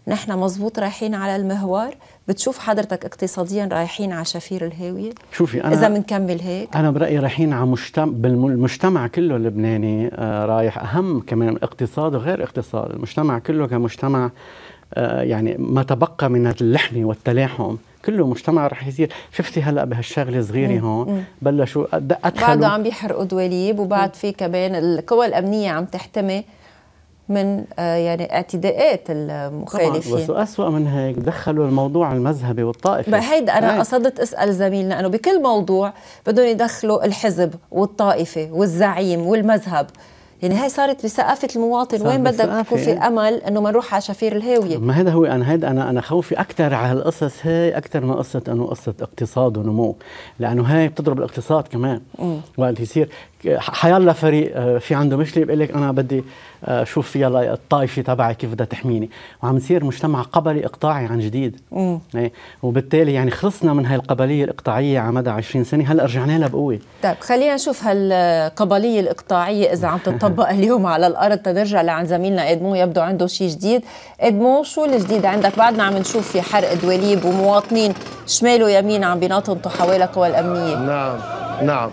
نحن مزبوط رايحين على المهوار؟ بتشوف حضرتك اقتصاديا رايحين على شفير الهاوية؟ شوفي أنا إذا بنكمل هيك أنا برأيي رايحين على مجتمع بالمجتمع كله اللبناني آه رايح أهم كمان اقتصاد وغير اقتصاد، المجتمع كله كمجتمع آه يعني ما تبقى من اللحمة والتلاحم كله مجتمع رح يصير. شفتي هلا بهالشغله صغيره هون بلشوا ادخلوا بعده عم بيحرقوا دواليب، وبعد في كمان القوى الامنيه عم تحتمي من آه يعني اعتداءات المخالفين. بس أسوأ من هيك دخلوا الموضوع المذهبي والطائفي. هيدا انا قصدت اسال زميلنا انه بكل موضوع بدهم يدخلوا الحزب والطائفه والزعيم والمذهب، يعني هاي صارت بثقافه المواطن. وين بدك يكون في امل انه ما نروح على شفير الهاويه؟ ما هذا هو انا هيدا انا انا خوفي اكثر على القصص هاي اكثر من قصه انه قصه اقتصاد ونمو، لانه هاي بتضرب الاقتصاد كمان. وقت يصير حيالله فريق في عنده مشكله بيقول لك انا بدي شوف فيها الطائفه تبعي كيف بدها تحميني، وعم نصير مجتمع قبلي اقطاعي عن جديد. مم. وبالتالي يعني خلصنا من هاي القبليه الاقطاعيه على مدى عشرين سنه، هلا رجعنا لها بقوه. طيب خلينا نشوف هالقبليه الاقطاعيه اذا عم تطبق اليوم على الارض. تنرجع لعند زميلنا ادمو، يبدو عنده شيء جديد. ادمو شو الجديد عندك؟ بعدنا عم نشوف في حرق دواليب ومواطنين شمال ويمين عم بيناطنطوا حوالي القوى الامنيه. نعم نعم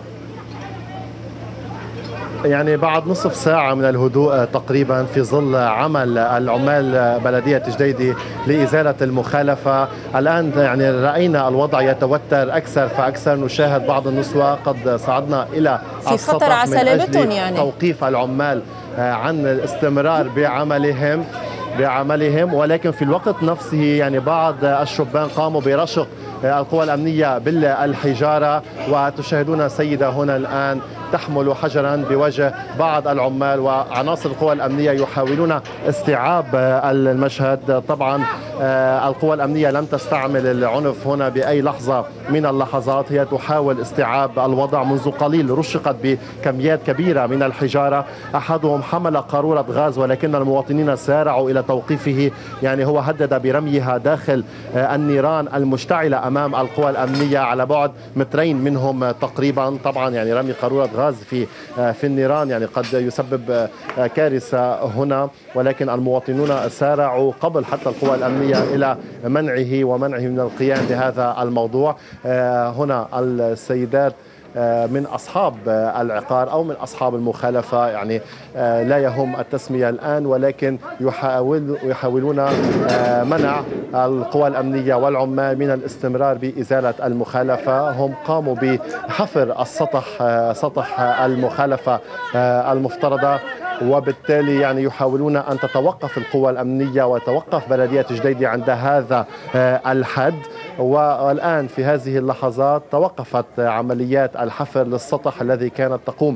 يعني بعد نصف ساعة من الهدوء تقريبا في ظل عمل العمال بلدية جديدة لإزالة المخالفة، الآن يعني رأينا الوضع يتوتر أكثر فأكثر. نشاهد بعض النسوة قد صعدنا إلى في خطر على سلامتهم، يعني توقيف العمال عن الاستمرار بعملهم بعملهم ولكن في الوقت نفسه يعني بعض الشبان قاموا برشق القوى الأمنية بالحجارة، وتشاهدون سيدة هنا الآن تحمل حجرا بوجه بعض العمال، وعناصر القوى الأمنية يحاولون استيعاب المشهد. طبعا القوى الأمنية لم تستعمل العنف هنا بأي لحظة من اللحظات، هي تحاول استيعاب الوضع. منذ قليل رشقت بكميات كبيرة من الحجارة، أحدهم حمل قارورة غاز ولكن المواطنين سارعوا إلى توقيفه، يعني هو هدد برميها داخل النيران المشتعلة أمام القوى الأمنية على بعد مترين منهم تقريبا. طبعا يعني رمي قارورة غاز في في النيران يعني قد يسبب كارثة هنا، ولكن المواطنون سارعوا قبل حتى القوى الأمنية إلى منعه ومنعه من القيام بهذا الموضوع. هنا السيدات من أصحاب العقار أو من أصحاب المخالفة يعني لا يهم التسمية الآن، ولكن يحاول يحاولون منع القوى الأمنية والعمال من الاستمرار بإزالة المخالفة. هم قاموا بحفر السطح سطح المخالفة المفترضة، وبالتالي يعني يحاولون أن تتوقف القوى الأمنية وتوقف بلدية جديدة عند هذا الحد. والآن في هذه اللحظات توقفت عمليات الحفر للسطح الذي كانت تقوم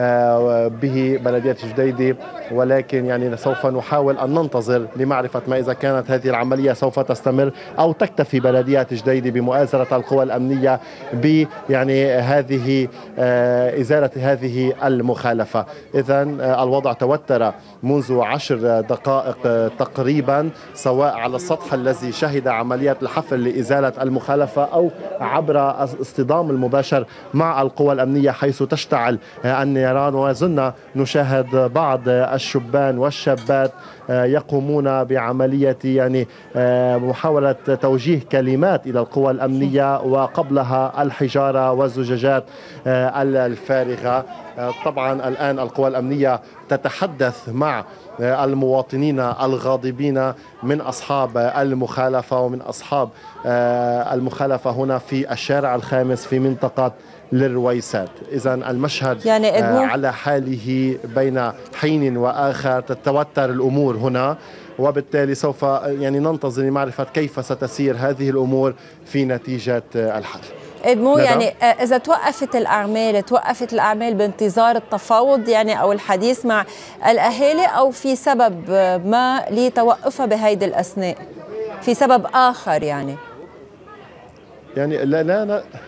به بلدية جديدة، ولكن يعني سوف نحاول أن ننتظر لمعرفة ما إذا كانت هذه العملية سوف تستمر أو تكتفي بلدية جديدة بمؤازرة القوى الأمنية ب يعني هذه إزالة هذه المخالفة. إذن الوضع توتر منذ عشر دقائق تقريبا، سواء على السطح الذي شهد عملية الحفر لإزالة المخالفة أو عبر الاصطدام المباشر مع القوى الأمنية حيث تشتعل النيران. وزلنا نشاهد بعض الشبان والشابات يقومون بعملية يعني محاولة توجيه كلمات إلى القوى الأمنية وقبلها الحجارة والزجاجات الفارغة. طبعا الآن القوى الأمنية تتحدث مع المواطنين الغاضبين من أصحاب المخالفة ومن أصحاب المخالفة هنا في الشارع الخامس في منطقة للرويسات. إذن المشهد يعني على حاله بين حين وآخر، تتوتر الأمور هنا، وبالتالي سوف يعني ننتظر لمعرفة كيف ستسير هذه الأمور في نتيجة الحل. ادمو يعني اذا توقفت الاعمال توقفت الاعمال بانتظار التفاوض يعني او الحديث مع الاهالي، او في سبب ما لتوقفها بهيدي الاثناء؟ في سبب اخر يعني؟ يعني لا لا, لا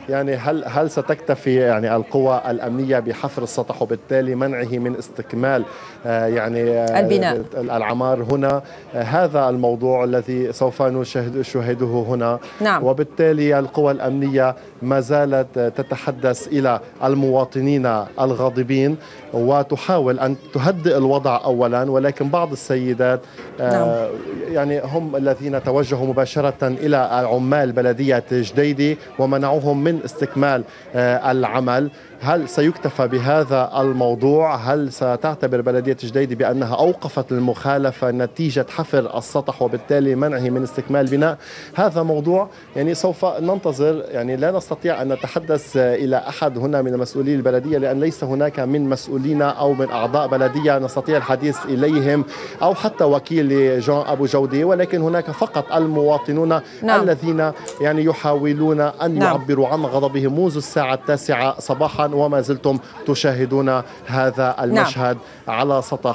يعني هل هل ستكتفي يعني القوى الامنيه بحفر السطح وبالتالي منعه من استكمال يعني البناء العمار هنا؟ هذا الموضوع الذي سوف نشاهده هنا. نعم. وبالتالي القوى الامنيه ما زالت تتحدث الى المواطنين الغاضبين وتحاول ان تهدئ الوضع اولا، ولكن بعض السيدات نعم. يعني هم الذين توجهوا مباشره الى عمال بلديه جديدة ومنعوهم من استكمال العمل. هل سيكتفى بهذا الموضوع؟ هل ستعتبر بلدية جديدة بأنها أوقفت المخالفة نتيجة حفر السطح وبالتالي منعه من استكمال البناء؟ هذا موضوع يعني سوف ننتظر، يعني لا نستطيع أن نتحدث إلى أحد هنا من مسؤولي البلدية لأن ليس هناك من مسؤولين أو من أعضاء بلدية نستطيع الحديث إليهم أو حتى وكيل جان أبو جودة، ولكن هناك فقط المواطنون نعم. الذين يعني يحاولون أن نعم. يعبروا عن غضبهم منذ الساعة التاسعة صباحا وما زلتم تشاهدون هذا المشهد نعم. على سطح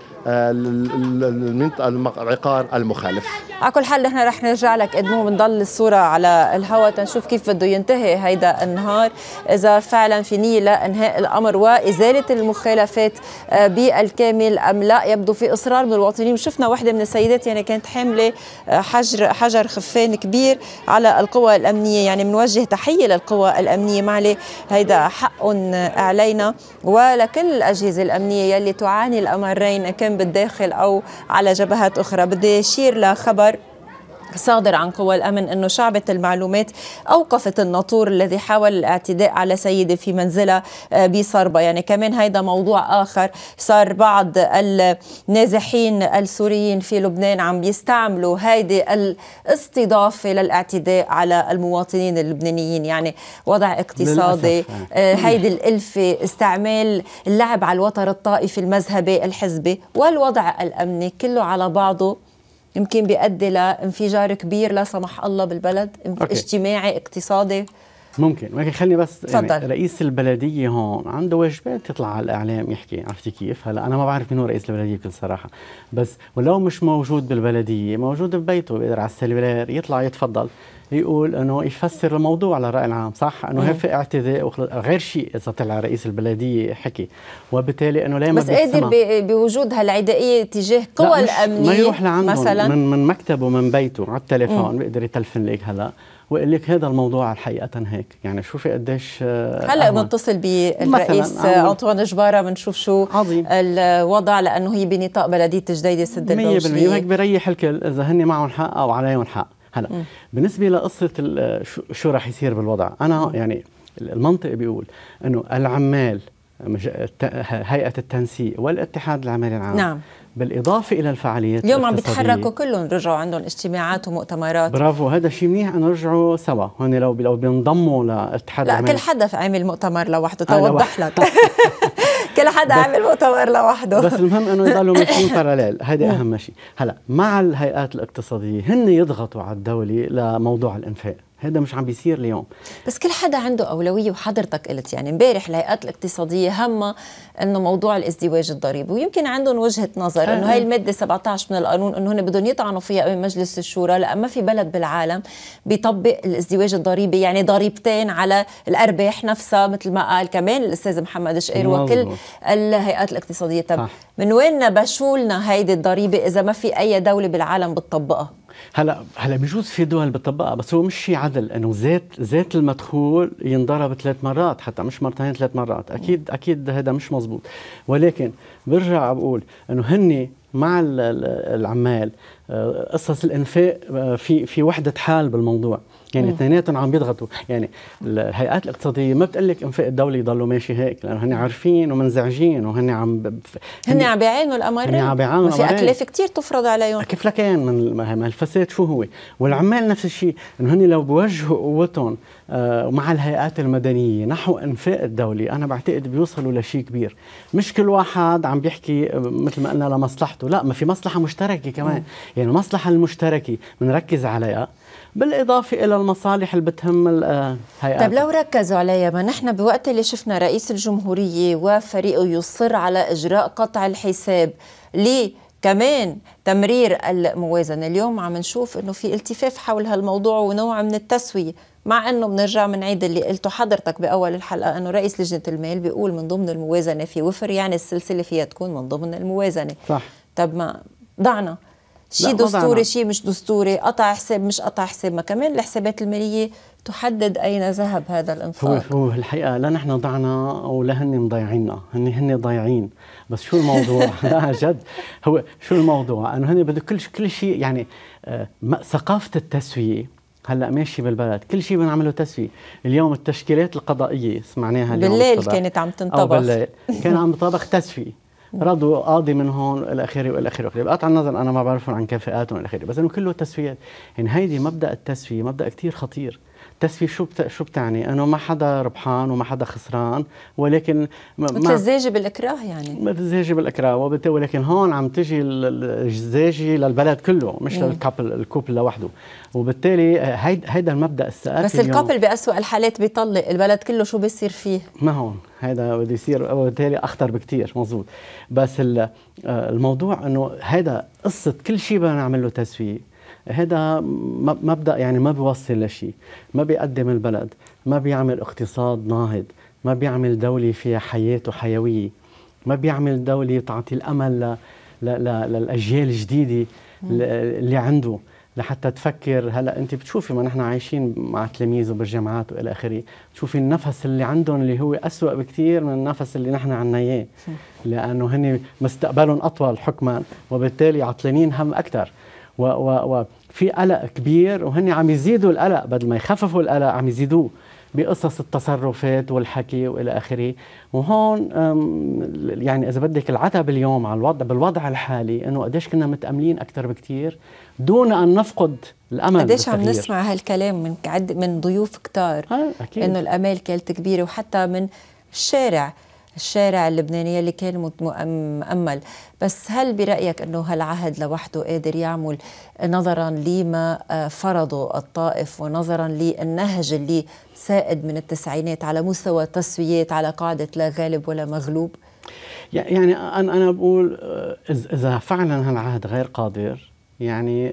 العقار المخالف. على كل حال نحن رح نرجع لك ادمو، بنضل الصورة على الهواء تنشوف كيف بده ينتهي هيدا النهار، إذا فعلا في نية لإنهاء الأمر وإزالة المخالفات بالكامل أم لا. يبدو في إصرار من المواطنين، وشفنا واحدة من السيدات يعني كانت حاملة حجر حجر خفان كبير على القوى الأمنية، يعني بنوجه تحية للقوى الأمنية، معلي هيدا حق علينا ولكل الأجهزة الأمنية يلي تعاني الأمرين كان بالداخل أو على جبهات أخرى. بدي أشير لخبر صادر عن قوى الأمن أنه شعبة المعلومات أوقفت الناطور الذي حاول الاعتداء على سيدة في منزلها بصربة. يعني كمان هيدا موضوع آخر، صار بعض النازحين السوريين في لبنان عم بيستعملوا هيدي الاستضافة للاعتداء على المواطنين اللبنانيين، يعني وضع اقتصادي، هيدي الألفة، استعمال اللعب على الوتر الطائفي المذهبي الحزبي، والوضع الأمني كله على بعضه يمكن بيؤدي لانفجار كبير لا سمح الله بالبلد. أوكي. اجتماعي اقتصادي ممكن. ولكن خليني بس يعني رئيس البلديه هون عنده واجبات يطلع على الاعلام يحكي، عرفتي كيف؟ هلا انا ما بعرف مين هو رئيس البلديه بكل صراحه، بس ولو مش موجود بالبلديه موجود ببيته بيقدر على السلولار يطلع يتفضل يقول انه يفسر الموضوع على الراي العام، صح؟ انه هي في اعتداء غير شيء اذا طلع رئيس البلديه حكي، وبالتالي انه لا بس قادر بوجود هالعدائيه تجاه قوى الامنيه ما يروح لعندهم مثلا من من مكتبه من بيته على التليفون بيقدر يتلفن لك هلا ويقول لك هذا الموضوع حقيقه هيك. يعني شوفي قديش هلا بنتصل بالرئيس انطوان جباره بنشوف شو عظيم الوضع، لانه هي بنطاق بلديه جديده سد البوشيه مية بالمية وهيك بريح الكل اذا هن معهم حق او عليهم حق. هلا م. بالنسبه لقصه شو راح يصير بالوضع، انا م. يعني المنطق بيقول انه العمال هيئه التنسيق والاتحاد العمالي العام نعم. بالاضافه الى الفعاليات اليوم عم بيتحركوا كلهم، رجعوا عندهم اجتماعات ومؤتمرات. برافو، هذا شيء منيح انه رجعوا سوا. هون لو لو بينضموا للاتحاد لا كل حدا عامل مؤتمر لوحده، توضح لك كل حدا عامل مؤتمر لوحده، بس المهم انه يضلوا ماشيين باراليل، هذا اهم شيء. هلا مع الهيئات الاقتصاديه هن يضغطوا على الدوله لموضوع الانفاق، هذا مش عم بيصير اليوم. بس كل حدا عنده أولوية، وحضرتك قلت يعني امبارح الهيئات الاقتصادية همها انه موضوع الازدواج الضريبي، ويمكن عندهم وجهة نظر انه هاي المادة سبعة عشر من القانون انه هن بدهم يطعنوا فيها من مجلس الشورى، لأن ما في بلد بالعالم بيطبق الازدواج الضريبي، يعني ضريبتين على الأرباح نفسها مثل ما قال كمان الأستاذ محمد شقير وكل الهيئات الاقتصادية. طب من وين نبشوا لنا هيدي الضريبة إذا ما في أي دولة بالعالم بتطبقها؟ هلا هلا بيجوز في دول بتطبقها، بس هو مش شيء عدل انه زيت زيت المدخول ينضرب ثلاث مرات، حتى مش مرتين ثلاث مرات، اكيد اكيد هذا مش مزبوط. ولكن برجع بقول انه هن مع العمال قصص الانفاق في في وحده حال بالموضوع، يعني اثنيناتهم عم بيضغطوا. يعني الهيئات الاقتصاديه ما بتقول لك انفاق الدولي يضلوا ماشي هيك، لانه هن عارفين ومنزعجين وهن عم ب... هن عم بيعانوا الامرين، هن عم بيعانوا في اكلاف كثير تفرض عليهم. كيف لكان من الفساد شو هو، والعمال نفس الشيء، انه هن لو بوجهوا قوتهم آه مع الهيئات المدنيه نحو انفاق الدولي، انا بعتقد بيوصلوا لشيء كبير. مش كل واحد عم بيحكي مثل ما قلنا لمصلحته، لا، ما في مصلحه مشتركه كمان. م. يعني المصلحه المشتركه بنركز عليها بالإضافة إلى المصالح اللي بتهم الهيئات. طيب لو ركزوا عليها، ما نحن بوقت اللي شفنا رئيس الجمهورية وفريقه يصر على إجراء قطع الحساب ليه كمان تمرير الموازنة، اليوم عم نشوف إنه في التفاف حول هالموضوع ونوع من التسوية. مع انه بنرجع بنعيد اللي قلته حضرتك باول الحلقه انه رئيس لجنه المال بيقول من ضمن الموازنه في وفر، يعني السلسله فيها تكون من ضمن الموازنه. صح. طب ما ضعنا شيء دستوري شيء مش دستوري، قطع حساب مش قطع حساب، ما كمان الحسابات الماليه تحدد اين ذهب هذا الانفاق. هو هو الحقيقه لا نحن ضعنا ولا هن مضيعيننا، هن هن ضايعين. بس شو الموضوع؟ لا جد، هو شو الموضوع؟ انه هن بده كل كل شيء يعني آه ثقافه التسويه هلا ماشي بالبلد، كل شيء بنعمله تسويه. اليوم التشكيلات القضائيه سمعناها اليوم بالليل كانت عم تنطبخ، بالليل كان عم يطبخ تسويه، رضوا قاضي من هون الى اخره والى اخره، بقطع النظر انا ما بعرفهم عن كفاءاتهم الى اخره، بس انه كله تسويات. يعني هيدي مبدا التسويه مبدا كثير خطير. التسويه شو بت... شو بتعني؟ انه ما حدا ربحان وما حدا خسران، ولكن مثل الزاجه بالاكراه، يعني مثل الزاجه بالاكراه، وبت... ولكن هون عم تجي الزاجه للبلد كله مش للكابل الكوبل لوحده، وبالتالي هيدا هيدا المبدا السائد. بس الكابل باسوء الحالات بيطلق البلد كله، شو بيصير فيه؟ ما هون هذا بده يصير وبالتالي اخطر بكثير. مزبوط. بس الموضوع انه هذا قصه كل شيء بدنا نعمل له تسويه، هذا مبدا يعني ما بيوصل لشيء، ما بيقدم البلد، ما بيعمل اقتصاد ناهض، ما بيعمل دوله فيها حياه وحيويه، ما بيعمل دوله تعطي الامل ل... ل... ل... للاجيال الجديده اللي عنده لحتى تفكر. هلا انت بتشوفي ما نحن عايشين مع تلاميذ وبالجامعات والى اخره، تشوفي النفس اللي عندهم اللي هو اسوء بكثير من النفس اللي نحن عنا اياه، لانه هن مستقبلهم اطول حكما وبالتالي عطلانين هم اكثر، وفي قلق كبير وهن عم يزيدوا القلق بدل ما يخففوا القلق عم يزيدوه بقصص التصرفات والحكي والى اخره. وهون يعني اذا بدك العتب اليوم على الوضع بالوضع الحالي انه قديش كنا متاملين اكثر بكثير دون ان نفقد الامل. قديش عم نسمع هالكلام من عد من ضيوف كتار انه الامال كانت كبيره، وحتى من الشارع الشارع اللبناني اللي كان مؤمل. بس هل برأيك أنه هالعهد لوحده قادر يعمل نظرا لما فرضه الطائف ونظرا للنهج اللي سائد من التسعينات على مستوى التسويات على قاعدة لا غالب ولا مغلوب؟ يعني أنا أنا بقول إذا فعلا هالعهد غير قادر، يعني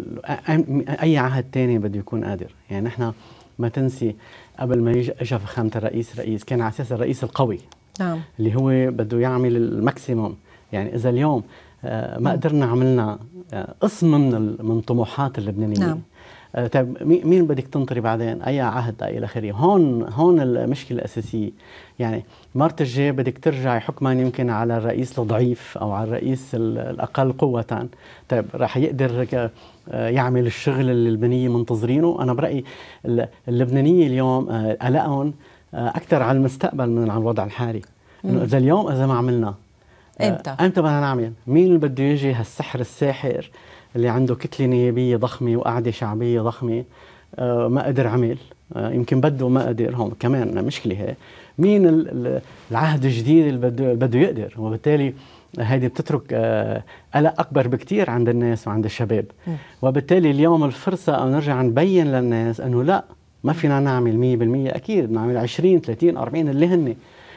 أي عهد تاني بده يكون قادر. يعني نحن ما تنسي قبل ما يجي اجى فخامة الرئيس رئيس كان على أساس الرئيس القوي، نعم، اللي هو بده يعمل الماكسيموم. يعني إذا اليوم ما قدرنا عملنا قسم من من طموحات اللبنانيين، نعم، طيب مين بدك تنطري بعدين؟ أي عهد إلى آخره. هون هون المشكلة الأساسية. يعني مرة الجاي بدك ترجعي حكما يمكن على الرئيس الضعيف أو على الرئيس الأقل قوة، طيب راح يقدر يعمل الشغل اللي اللبنانيين منتظرينه؟ أنا برأيي اللبنانيين اليوم قلقهم أكثر على المستقبل من على الوضع الحالي. إنه إذا اليوم إذا ما عملنا امتى؟ امتى بدنا نعمل؟ مين اللي بده يجي هالسحر الساحر اللي عنده كتلة نيابية ضخمة وقعدة شعبية ضخمة آه ما قدر عمل، آه يمكن بده ما قدر، هون كمان مشكلة هي. مين العهد الجديد اللي بده بده يقدر؟ وبالتالي هيدي بتترك آه قلق أكبر بكتير عند الناس وعند الشباب. م. وبالتالي اليوم الفرصة أن نرجع نبين للناس أنه لا، ما فينا نعمل مية بالمية، أكيد نعمل عشرين ثلاثين أربعين اللي هن،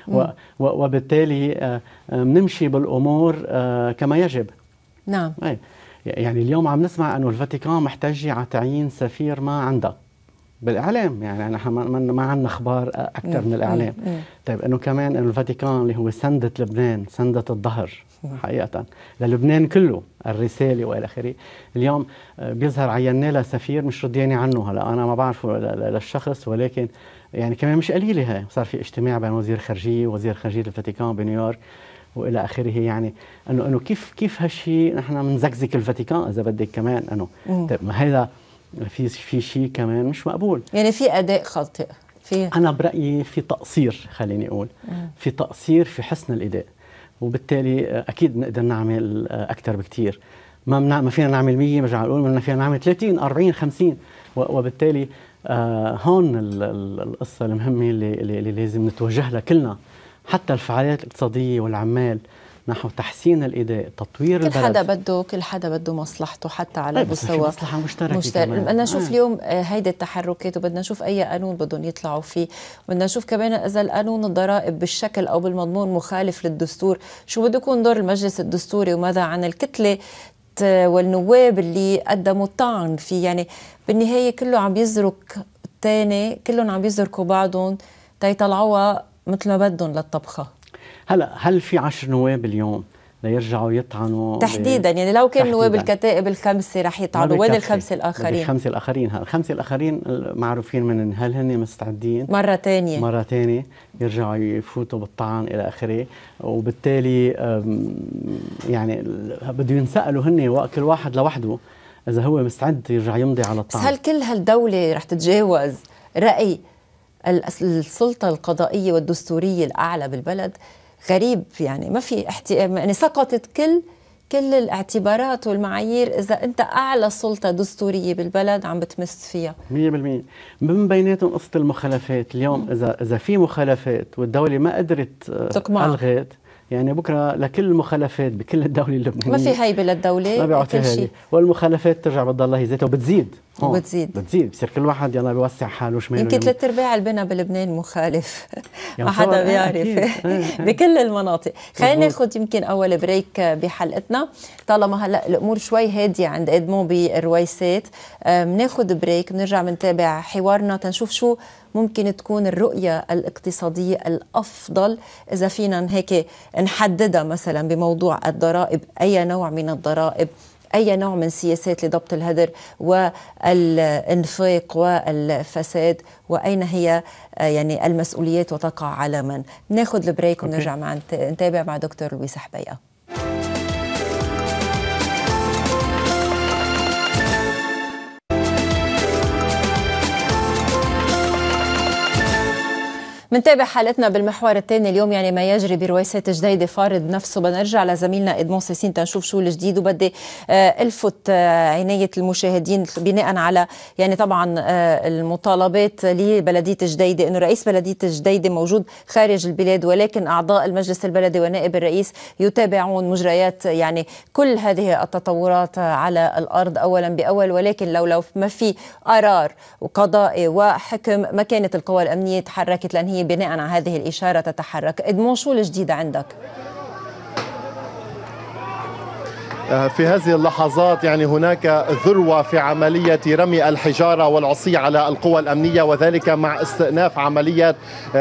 وبالتالي بنمشي بالأمور كما يجب. نعم. يعني اليوم عم نسمع أنه الفاتيكان محتاجة على تعيين سفير ما عندها بالإعلام، يعني نحن ما عندنا أخبار أكثر من الإعلام. طيب أنه كمان أنه الفاتيكان اللي هو سندة لبنان، سندة الظهر حقيقة للبنان كله، الرسالة وإلى آخره، اليوم بيظهر عينا لها سفير مش رضياني عنه. هلا أنا ما بعرفه للشخص، ولكن يعني كمان مش قليلة هاي. صار في اجتماع بين وزير خارجية ووزير خارجية الفاتيكان بنيويورك والى اخره. يعني انه انه كيف كيف هالشيء نحن بنزكزك الفاتيكان اذا بدك كمان انه طيب ما هذا في في شيء كمان مش مقبول. يعني في اداء خاطئ، في انا برايي في تقصير، خليني اقول مم. في تقصير في حسن الاداء، وبالتالي اكيد بنقدر نعمل اكثر بكثير. ما منا ما فينا نعمل مية، برجع اقول ما فينا نعمل ثلاثين أربعين خمسين، وبالتالي آه هون القصة المهمة اللي, اللي لازم نتوجه لها كلنا، حتى الفعاليات الاقتصادية والعمال، نحو تحسين الأداء، تطوير البلد. كل حدا بده كل حدا بده مصلحته، حتى على مستوى مصلحة مشتركة. مشترك. بدنا نشوف آه. اليوم هيدي التحركات، وبدنا نشوف أي قانون بدهم يطلعوا فيه، بدنا نشوف كمان إذا القانون الضرائب بالشكل أو بالمضمون مخالف للدستور، شو بده يكون دور المجلس الدستوري، وماذا عن الكتلة والنواب اللي قدموا الطعن فيه. يعني بالنهاية كله عم يزرق تاني كلهم عم يزركوا بعضهم تيطلعوها مثل ما بدهم للطبخة. هلا هل في عشر نواب اليوم ليرجعوا يطعنوا تحديدا؟ يعني لو كان نواب الكتائب الخمسه رح يطعنوا، وين الخمسه الاخرين؟ الخمسه الاخرين الخمسه الاخرين معروفين من هل هن مستعدين مره ثانيه مره ثانيه يرجعوا يفوتوا بالطعن الى اخره، وبالتالي يعني بده ينسالوا هن كل واحد لوحده اذا هو مستعد يرجع يمضي على الطعن. بس هل كل هالدوله رح تتجاوز راي السلطه القضائيه والدستوريه الاعلى بالبلد؟ غريب، يعني ما في احتي... يعني سقطت كل كل الاعتبارات والمعايير اذا انت اعلى سلطه دستوريه بالبلد عم بتمس فيها مية بالمية. من بيناتهم قصه المخالفات اليوم، اذا اذا في مخالفات والدوله ما قدرت الغت، يعني بكره لكل المخالفات بكل الدوله اللبنانيه ما في هيبه للدوله، ما بيعطيها هيبه، والمخالفات ترجع بتضلها هي ذاتها وبتزيد وبتزيد بتزيد بصير كل واحد يلا بيوسع حاله شمال. يمكن ثلاث ارباع البناء بلبنان مخالف ما حدا بيعرف بكل المناطق. خلينا ناخذ يمكن اول بريك بحلقتنا طالما هلا الامور شوي هاديه عند ادمون بالرويسات. بناخذ بريك بنرجع بنتابع حوارنا تنشوف شو ممكن تكون الرؤية الاقتصادية الأفضل إذا فينا هيك نحددها مثلا بموضوع الضرائب، أي نوع من الضرائب، أي نوع من سياسات لضبط الهدر والإنفاق والفساد، وأين هي يعني المسؤوليات وتقع على من. ناخذ البريك ونرجع مع نتابع مع دكتور لويس حبيقة. منتابع حالتنا بالمحور الثاني اليوم، يعني ما يجري برويسات جديدة فارض نفسه. بنرجع لزميلنا ادمون سيسين تنشوف شو الجديد، وبدي الفت عناية المشاهدين بناء على يعني طبعا المطالبات لبلدية جديدة انه رئيس بلدية جديدة موجود خارج البلاد، ولكن اعضاء المجلس البلدي ونائب الرئيس يتابعون مجريات يعني كل هذه التطورات على الارض اولا باول، ولكن لو لو ما في قرار وقضائي وحكم ما كانت القوى الامنية تحركت، لان هي بناء على هذه الإشارة تتحرك. إدمون شو الجديد عندك؟ في هذه اللحظات يعني هناك ذروة في عملية رمي الحجارة والعصي على القوى الأمنية، وذلك مع استئناف عملية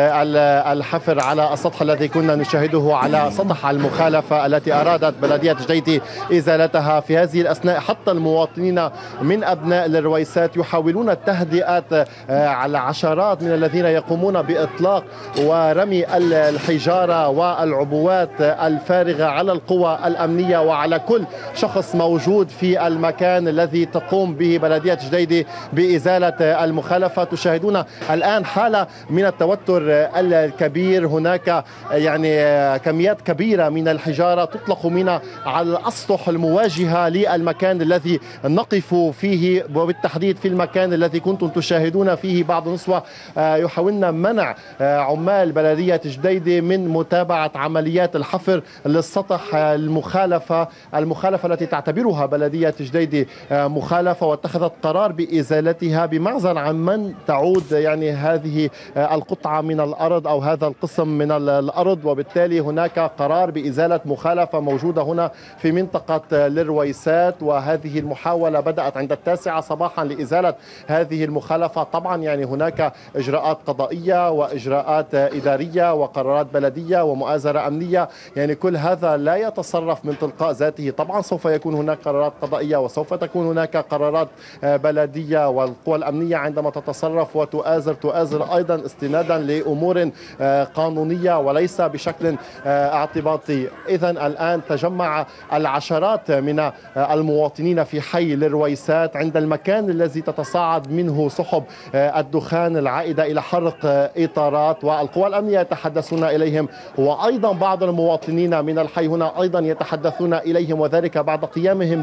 الحفر على السطح الذي كنا نشاهده على سطح المخالفة التي أرادت بلدية جديدة إزالتها. في هذه الأثناء حتى المواطنين من أبناء الرويسات يحاولون التهدئة على عشرات من الذين يقومون بإطلاق ورمي الحجارة والعبوات الفارغة على القوى الأمنية وعلى كل شخص موجود في المكان الذي تقوم به بلدية جديدة بإزالة المخالفة. تشاهدون الآن حالة من التوتر الكبير، هناك يعني كميات كبيرة من الحجارة تطلق من على الأسطح المواجهة للمكان الذي نقف فيه، وبالتحديد في المكان الذي كنتم تشاهدون فيه بعض النسوة يحاولن منع عمال بلدية جديدة من متابعة عمليات الحفر للسطح المخالفة المخالفة التي تعتبرها بلدية جديدة مخالفة، واتخذت قرار بإزالتها بمعزل عن من تعود يعني هذه القطعة من الأرض أو هذا القسم من الأرض. وبالتالي هناك قرار بإزالة مخالفة موجودة هنا في منطقة الرويسات، وهذه المحاولة بدأت عند التاسعة صباحا لإزالة هذه المخالفة. طبعا يعني هناك إجراءات قضائية وإجراءات إدارية وقرارات بلدية ومؤازرة أمنية، يعني كل هذا لا يتصرف من تلقاء ذاته. طبعا سوف يكون هناك قرارات قضائية وسوف تكون هناك قرارات بلدية، والقوى الأمنية عندما تتصرف وتؤازر تؤازر أيضا استنادا لأمور قانونية وليس بشكل اعتباطي. إذن الآن تجمع العشرات من المواطنين في حي الرويسات عند المكان الذي تتصاعد منه سحب الدخان العائدة إلى حرق إطارات، والقوى الأمنية يتحدثون إليهم، وأيضا بعض المواطنين من الحي هنا أيضا يتحدثون إليهم، وذلك بعد قيامهم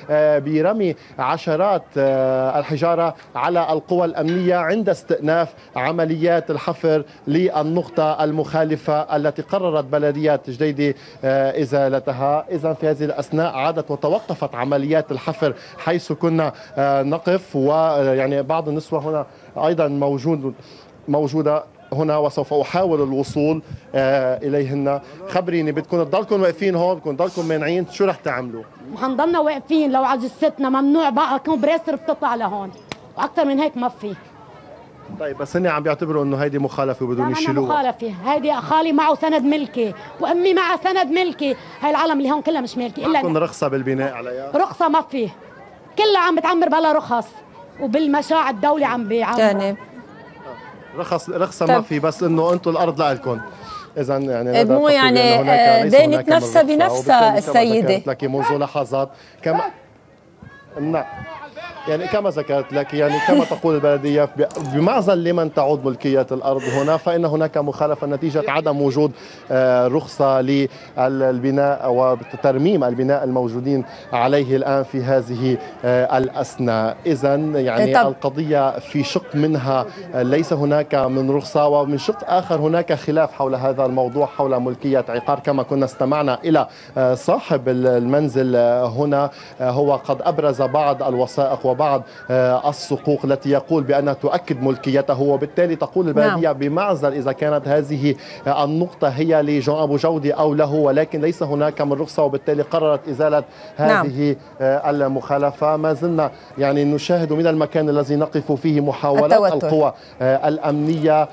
برمي عشرات الحجارة على القوى الأمنية عند استئناف عمليات الحفر للنقطة المخالفة التي قررت بلدية جديدة إزالتها. إذن في هذه الأثناء عادت وتوقفت عمليات الحفر حيث كنا نقف، ويعني بعض النسوة هنا أيضا موجود موجودة هنا وسوف أحاول الوصول آه إليهن. خبريني، بدكم تضلكم واقفين هون، بدكم تضلكم مانعين، شو رح تعملوا؟ حنضلنا واقفين، لو على جثتنا ممنوع بقى كومبريسر بتطلع لهون، وأكثر من هيك ما في. طيب بس هن عم بيعتبروا انه هيدي مخالفه وبدهم يشيلوها. مخالفه، هيدي خالي معه سند ملكي وامي معها سند ملكي، هاي العالم اللي هون كلها مش ملكي الا معكم رخصه بالبناء عليها؟ رخصه ما في، كلها عم بتعمر بلا رخص وبالمشاع الدولي عم بيعمر يعني رخص رخصه ما في، بس انه انتم الارض لكم. اذا يعني مو يعني دينت نفسها بنفسها السيده لك منذ لحظات كما نعم يعني كما ذكرت لك، يعني كما تقول البلدية بمعزل لمن تعود ملكية الأرض هنا، فإن هناك مخالفة نتيجة عدم وجود رخصة للبناء وترميم البناء الموجودين عليه الآن في هذه الأثناء. إذا يعني طب. القضية في شق منها ليس هناك من رخصة، ومن شق آخر هناك خلاف حول هذا الموضوع، حول ملكية عقار. كما كنا استمعنا إلى صاحب المنزل هنا، هو قد أبرز بعض الوثائق وبعض الصكوك التي يقول بأنها تؤكد ملكيته، وبالتالي تقول البلدية نعم. بمعزل إذا كانت هذه النقطة هي لجون أبو جودي أو له، ولكن ليس هناك من رخصة، وبالتالي قررت إزالة هذه نعم. المخالفة. ما زلنا يعني نشاهد من المكان الذي نقف فيه محاولات التوتر. القوى الأمنية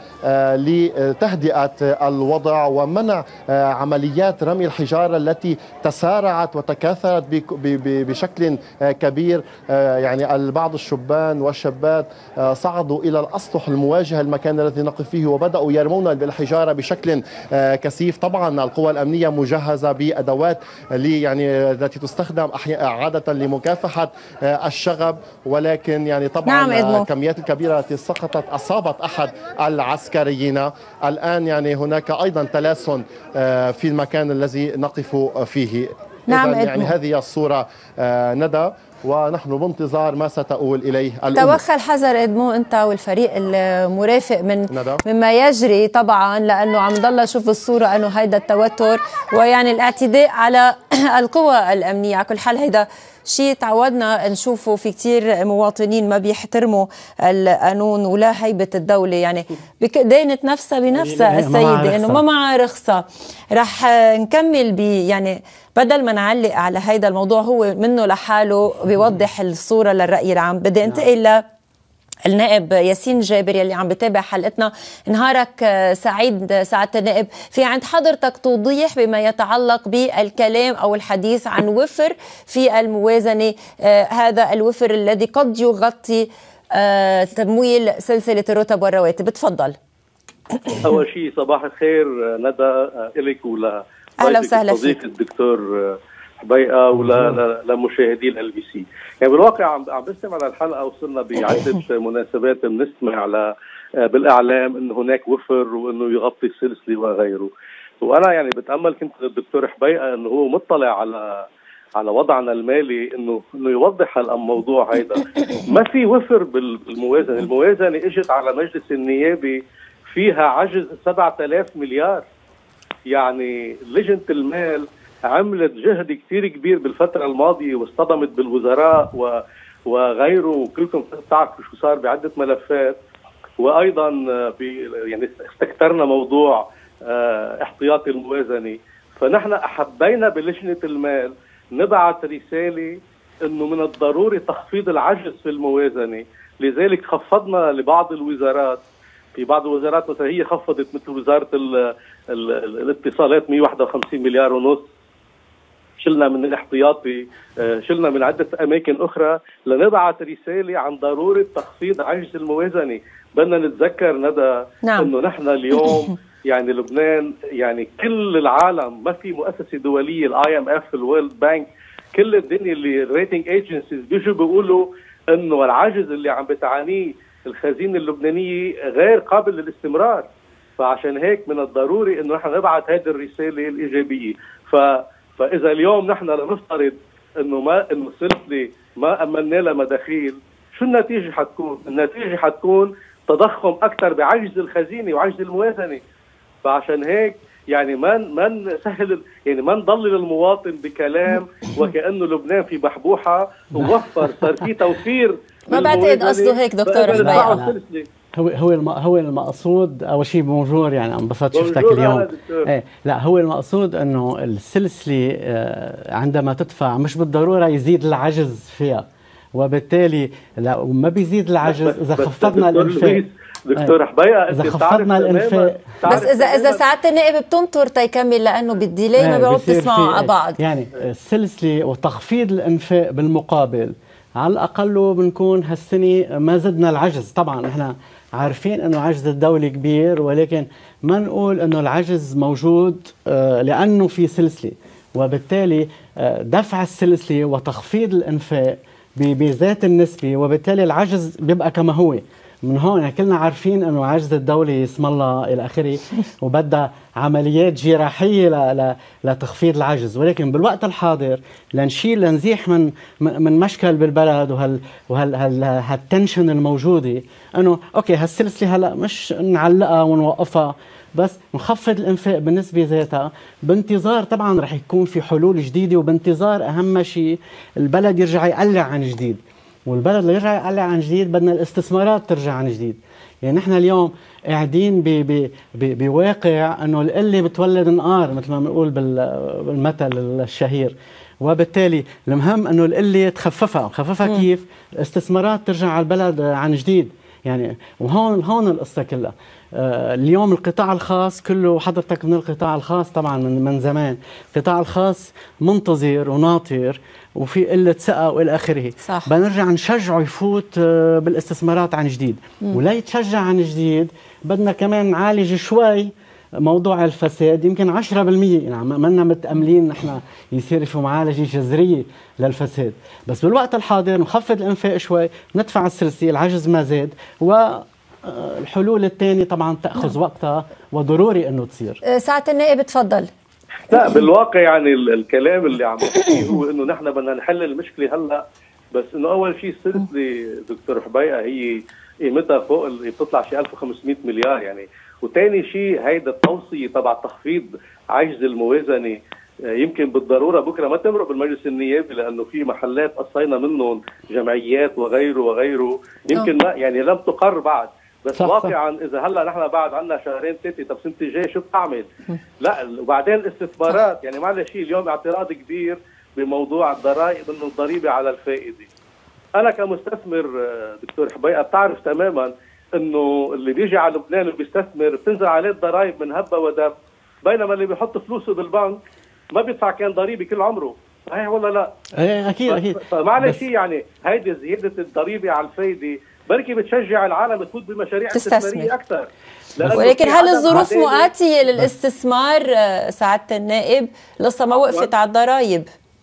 لتهدئة الوضع ومنع عمليات رمي الحجارة التي تسارعت وتكاثرت بشكل كبير. يعني بعض الشبان والشابات صعدوا إلى الأسطح المواجهة المكان الذي نقف فيه وبدأوا يرمون بالحجارة بشكل كثيف. طبعا القوى الأمنية مجهزة بأدوات يعني التي تستخدم عادة لمكافحة الشغب، ولكن يعني طبعا نعم الكميات الكبيرة التي سقطت أصابت أحد العسكريين. الآن يعني هناك أيضا تلاسن في المكان الذي نقف فيه. نعم يعني هذه الصورة ندى، ونحن بانتظار ما ستؤول إليه الأمة. توخى الحذر إدمو أنت والفريق المرافق من ندى. مما يجري طبعا، لأنه عم ضل أشوف الصورة أنه هيدا التوتر ويعني الاعتداء على القوى الأمنية. على كل حال هيدا شيء تعودنا نشوفه في كتير مواطنين ما بيحترموا القانون ولا هيبة الدولة، يعني دينت نفسها بنفسها السيدة إنه ما معها رخصة. رح نكمل ب يعني بدل ما نعلق على هيدا الموضوع هو منه لحاله بيوضح الصورة للرأي العام. بدي انتقل ل النائب ياسين جابر يلي عم بتابع حلقتنا. نهارك سعيد سعادة النائب. في عند حضرتك توضيح بما يتعلق بالكلام أو الحديث عن وفر في الموازنة، آه هذا الوفر الذي قد يغطي آه تمويل سلسلة الرتب والرواتب. تفضل. أول شيء صباح الخير ندى إليك ولا أهلا وسهلا فيك الدكتور حبيقة ولا لمشاهدين ال بي سي. يعني بالواقع عم عم بستمع للحلقه وصلنا بعده مناسبات بنسمع على بالاعلام انه هناك وفر وانه يغطي السلسله وغيره. وانا يعني بتامل كنت الدكتور حبيقة انه هو مطلع على على وضعنا المالي، انه انه يوضح الموضوع هيدا. ما في وفر بالموازنه، الموازنه اجت على مجلس النيابه فيها عجز سبعة آلاف مليار. يعني لجنه المال عملت جهد كثير كبير بالفترة الماضية واصطدمت بالوزراء و... وغيره، وكلكم تعرفوا شو صار بعدة ملفات. وأيضا ب... يعني استكترنا موضوع اه احتياطي الموازنة. فنحن أحبينا بلجنة المال نبعث رسالة إنه من الضروري تخفيض العجز في الموازنة، لذلك خفضنا لبعض الوزارات. في بعض الوزارات مثلا هي خفضت مثل وزارة ال... ال... الاتصالات مئة وواحد وخمسين مليار ونص، شلنا من الاحتياطي، شلنا من عدة أماكن أخرى لنبعث رسالة عن ضرورة تخفيض عجز الموازنة. بدنا نتذكر ندى نعم. إنه نحن اليوم يعني لبنان، يعني كل العالم ما في مؤسسة دولية، الاي ام اف، الورلد بانك، كل الدنيا اللي الريتنج ايجنسيز بيجوا بيقولوا إنه العجز اللي عم بتعانيه الخزينة اللبنانية غير قابل للاستمرار. فعشان هيك من الضروري إنه نحن نبعث هذه الرسالة الإيجابية. ف فإذا اليوم نحن لنفترض إنه ما إنه السلسلة ما أمنا لها مداخيل، شو النتيجة حتكون؟ النتيجة حتكون تضخم أكثر بعجز الخزينة وعجز الموازنة. فعشان هيك يعني ما ما نسهل، يعني ما نضلل المواطن بكلام وكأنه لبنان في بحبوحة ووفر، صار في توفير. ما بعتقد قصده هيك دكتور حبيقة. هو هو هو المقصود اول شيء بونجور، يعني انبسطت شفتك اليوم. ايه لا هو المقصود انه السلسله عندما تدفع مش بالضروره يزيد العجز فيها، وبالتالي لو ما بيزيد العجز اذا خفضنا الانفاق. دكتور حبيقة اذا خفضنا الانفاق بس اذا اذا سعاده النائب بتنطر تيكمل لانه بالديلي ما بيعود تسمعوا على بعض. يعني السلسله وتخفيض الانفاق بالمقابل على الاقل بنكون هالسنه ما زدنا العجز. طبعا احنا عارفين انه عجز الدولة كبير، ولكن ما نقول انه العجز موجود لانه في سلسله، وبالتالي دفع السلسله وتخفيض الانفاق بذات النسبه، وبالتالي العجز بيبقى كما هو. من هون يعني كلنا عارفين انه عجز الدولة اسم الله الى اخره، وبدها عمليات جراحيه لتخفيض العجز، ولكن بالوقت الحاضر لنشيل لنزيح من من مشكل بالبلد وهال وهال هالتنشن الموجوده، انه اوكي هالسلسله هلا مش نعلقها ونوقفها، بس نخفض الانفاق بالنسبه ذاتها، بانتظار طبعا رح يكون في حلول جديده، وبانتظار اهم شيء البلد يرجع يقلع عن جديد. والبلد اللي يرجع يقلع عن جديد بدنا الاستثمارات ترجع عن جديد. يعني نحن اليوم قاعدين بواقع انه القله بتولد نقار مثل ما بنقول بالمثل الشهير، وبالتالي المهم انه القله تخففها، خففها كيف؟ الاستثمارات ترجع على البلد عن جديد. يعني وهون هون القصه كلها. آه اليوم القطاع الخاص كله، حضرتك من القطاع الخاص طبعا من من زمان، القطاع الخاص منتظر وناطر وفي قله ثقه والى اخره. بنرجع نشجعه يفوت آه بالاستثمارات عن جديد، ولا يتشجع عن جديد بدنا كمان نعالج شوي موضوع الفساد، يمكن عشرة بالمئة. يعني ما لنا متأملين نحن يصير في معالجه جذريه للفساد، بس بالوقت الحاضر نخفض الانفاق شوي، ندفع السلسله، العجز ما زاد، والحلول الثانيه طبعا تاخذ وقتها وضروري انه تصير. سعاده النائب تفضل. لا بالواقع يعني الكلام اللي عم بحكيه هو انه نحن بدنا نحل المشكله هلا، بس انه اول شيء السلسله دكتور حبيقة هي قيمتها فوق بتطلع شيء ألف وخمسمئة مليار يعني، وثاني شيء هيدا التوصيه تبع تخفيض عجز الموازنه يمكن بالضروره بكره ما تمرق بالمجلس النيابي، لانه في محلات قصينا منهم جمعيات وغيره وغيره يمكن ما يعني لم تقر بعد، بس صح واقعا صح. اذا هلا نحن بعد عندنا شهرين ثلاثه، طب سنه الجاي شو بتعمل؟ لا وبعدين الاستثمارات يعني معلش شيء اليوم اعتراض كبير بموضوع الضرائب، انه الضريبه على الفائده. انا كمستثمر دكتور حبيقة بتعرف تماما انه اللي بيجي على لبنان وبيستثمر بتنزل عليه الضرائب من هبه ودب، بينما اللي بيحط فلوسه بالبنك ما بيدفع كان ضريبه كل عمره، صحيح ولا لا؟ ايه اكيد اكيد. فمعلش يعني هيدي زياده الضريبه على الفايده بركي بتشجع العالم تفوت بمشاريع استثماريه اكثر. ولكن هل الظروف مؤاتيه للاستثمار سعاده النائب؟ لسه ما وقفت على الضرائب.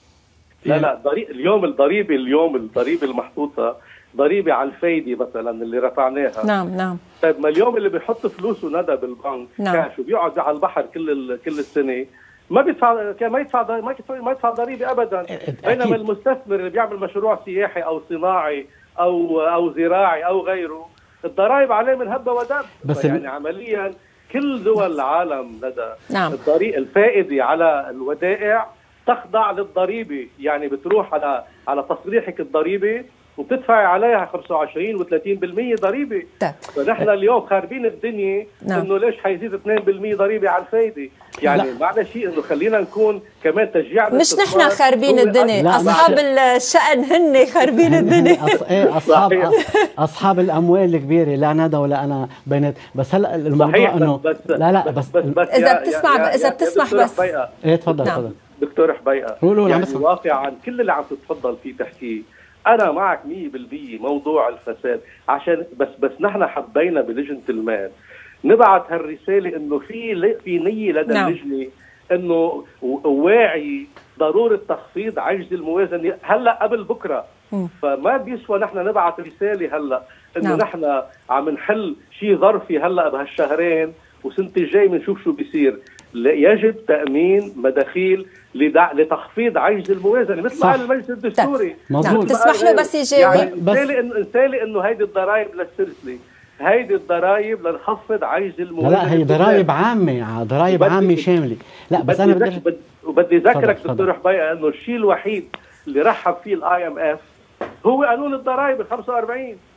لا لا ضريب اليوم الضريبه اليوم الضريبه المحطوطه ضريبه على الفايده مثلا اللي رفعناها. نعم نعم. طيب ما اليوم اللي بيحط فلوسه ندى بالبنك نعم. كاش وبيقعد على البحر كل كل السنه ما بيدفع كان ما يدفع ما يدفع ضريبه ابدا، بينما المستثمر اللي بيعمل مشروع سياحي او صناعي او او زراعي او غيره الضرائب عليه من هبه ودب. بس يعني عمليا كل دول العالم ندى نعم. الضريبه الفائده على الودائع تخضع للضريبه، يعني بتروح على على تصريحك الضريبه وبتدفعي عليها خمسة وعشرين وثلاثين بالمئة ضريبه. فنحن اليوم خاربين الدنيا نعم. انه ليش حيزيد اثنين بالمئة ضريبه على الفايده؟ يعني معنى شيء انه خلينا نكون كمان تشجيع. مش نحن خاربين الدنيا، اصحاب الشأن هن خاربين الدنيا. اصحاب اصحاب الاموال الكبيره، لا ندى ولا انا بينات، بس هلا الموضوع انه لا لا بس, بس, بس اذا بتسمع اذا بتسمح بس ايه تفضل تفضل دكتور حبيقة. يعني واقعا كل اللي عم تتفضل فيه تحكيه انا معك مية بالمية موضوع الفساد، عشان بس بس نحن حبينا بلجنه المال نبعث هالرساله انه في في نيه لدى نعم. اللجنه انه واعي ضروره تخفيض عجز الموازنه هلا قبل بكره. م. فما بيسوى نحن نبعث رساله هلا انه نعم. نحن عم نحل شيء ظرفي هلا بهالشهرين وسنه الجاي بنشوف شو بيصير. يجب تامين مداخيل لتخفيض عجز الموازنه مثل ما قال المجلس الدستوري. نعم. تسمح له بس يجاوب. يعني مثالي انه مثالي انه هيدي الضرائب للسلسله، هيدي الضرائب لنخفض عجز الموازنه. لا هي ضرائب عامه، ضرائب عامه شامله. لا بس انا بدي وبدي اذكرك دكتور حبيقة انه الشيء الوحيد اللي رحب فيه الاي ام اف هو قانون الضرائب ال خمسة وأربعين.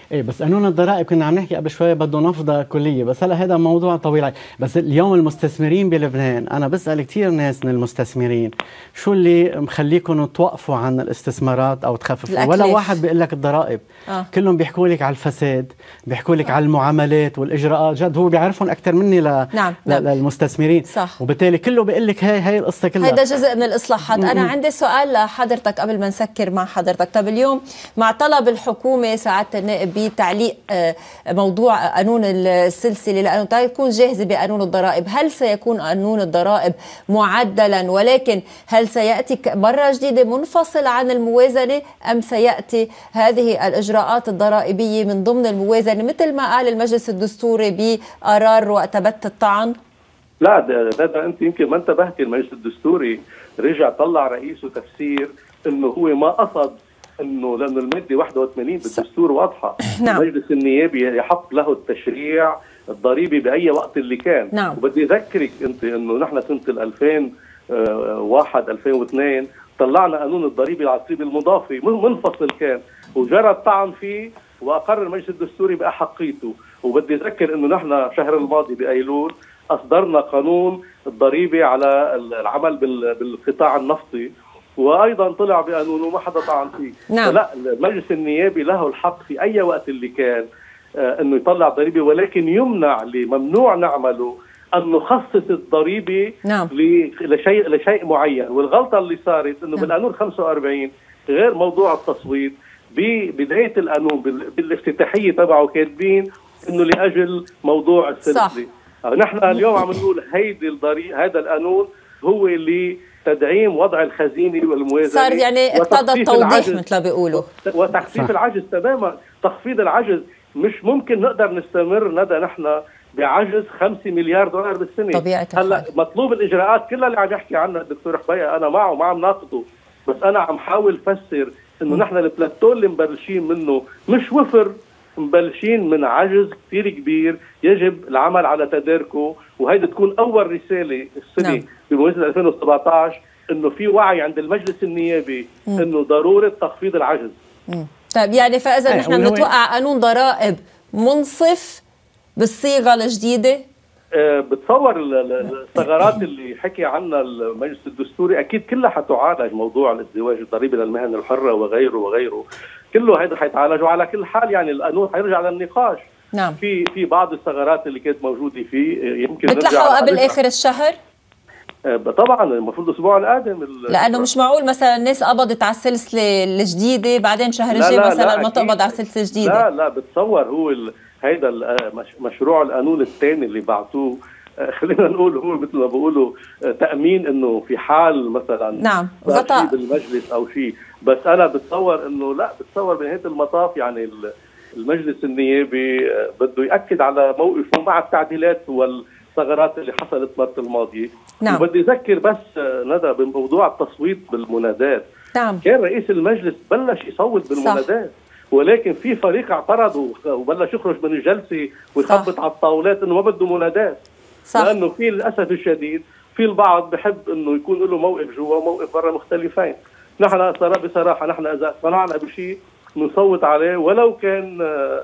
ايه بس قانون الضرائب كنا عم نحكي قبل شوي بده نفضه كليه، بس هلا هذا موضوع طويل. بس اليوم المستثمرين بلبنان، انا بسال كثير ناس من المستثمرين شو اللي مخليكم توقفوا عن الاستثمارات او تخففوا؟ ولا واحد بيقول لك الضرائب. آه. كلهم بيحكوا لك على الفساد، بيحكوا لك آه. على المعاملات والاجراءات، جد هو بيعرفهم اكثر مني ل... نعم. ل... نعم. للمستثمرين. صح. وبالتالي كله بيقول لك هي هي القصه كلها. هذا جزء من الاصلاحات. انا عندي سؤال لحضرتك قبل ما نسكر مع حضرتك. طب اليوم مع طلب الحكومه سعاده النائب بتعليق موضوع قانون السلسله لانه تكون جاهزه بقانون الضرائب، هل سيكون قانون الضرائب معدلا ولكن هل سياتي مره جديده منفصل عن الموازنه ام سياتي هذه الاجراءات الضرائبيه من ضمن الموازنه مثل ما قال المجلس الدستوري بقرار وقت بت الطعن؟ لا ده, ده انت يمكن ما انتبهتي. المجلس الدستوري رجع طلع رئيسه تفسير انه هو ما قصد انه لانه الماده واحد وثمانين بالدستور واضحه. نعم. المجلس النيابي يحق له التشريع الضريبي باي وقت اللي كان. نعم. وبدي اذكرك انت انه نحن سنه ألفين وواحد ألفين واثنين طلعنا قانون الضريبي العصيب المضافي منفصل كان وجرى الطعن فيه واقر المجلس الدستوري باحقيته. وبدي اذكر انه نحن الشهر الماضي بايلول اصدرنا قانون الضريبي على العمل بالقطاع النفطي وايضا طلع بقانون وما حدا طعن فيه. نعم. لا المجلس النيابي له الحق في اي وقت اللي كان آه انه يطلع ضريبي، ولكن يمنع اللي ممنوع نعمله ان نخصص الضريبه. نعم. لشيء لشيء معين. والغلطه اللي صارت انه نعم. بالقانون خمسة وأربعين غير موضوع التصويت ببدايه القانون بالافتتاحيه تبعه كاتبين انه لاجل موضوع السلسله. نحن اليوم عم نقول هيدي الضريبه هذا القانون هو اللي تدعيم وضع الخزينه والموازنه، صار يعني اقتضى التوضيح مثل ما بيقولوا وتخفيف العجز تماما. تخفيض العجز مش ممكن نقدر نستمر ندى نحن بعجز خمسة مليار دولار بالسنه. طبيعة هلا مطلوب الاجراءات كلها اللي عم يحكي عنها الدكتور حبيقه انا معه ما عم ناقضه، بس انا عم حاول افسر انه نحن البلاتو اللي مبلشين منه مش وفر، مبلشين من عجز كثير كبير يجب العمل على تداركه. وهيدي تكون اول رساله السنه نعم. بموازنه ألفين وسبعطعش انه في وعي عند المجلس النيابي مم. انه ضروره تخفيض العجز. مم. طيب يعني فاذا نحن بنتوقع قانون ضرائب منصف بالصيغه الجديده؟ أه بتصور الثغرات اللي حكي عنها المجلس الدستوري اكيد كلها حتعالج. موضوع الازدواج الضريبي للمهن الحره وغيره وغيره كله هيدا حيتعالج. وعلى كل حال يعني القانون حيرجع للنقاش. نعم. في في بعض الثغرات اللي كانت موجوده فيه يمكن بتلحقوا قبل اخر الشهر؟ طبعا المفروض الاسبوع القادم. لانه مش معقول مثلا الناس قبضت على السلسله الجديده بعدين شهر الجاي مثلا ما تقبض على السلسله الجديده. لا لا بتصور هو هيدا مشروع القانون الثاني اللي بعتوه خلينا نقول هو مثل ما بيقولوا تامين انه في حال مثلا نعم غطاء بالمجلس او شيء. بس انا بتصور انه لا بتصور بنهايه المطاف يعني المجلس النيابي بده ياكد على موقفه مع التعديلات والثغرات اللي حصلت المره الماضيه. نعم. وبدي اذكر بس ندى بموضوع التصويت بالمنادات. نعم. كان رئيس المجلس بلش يصوت بالمنادات صح. ولكن في فريق اعترض وبلش يخرج من الجلسه ويخبط على الطاولات انه ما بده منادات. صح. لانه في للاسف الشديد في البعض بحب انه يكون له موقف جوا وموقف برا مختلفين. نحن بصراحه نحن اذا اقتنعنا بشيء بنصوت عليه ولو كان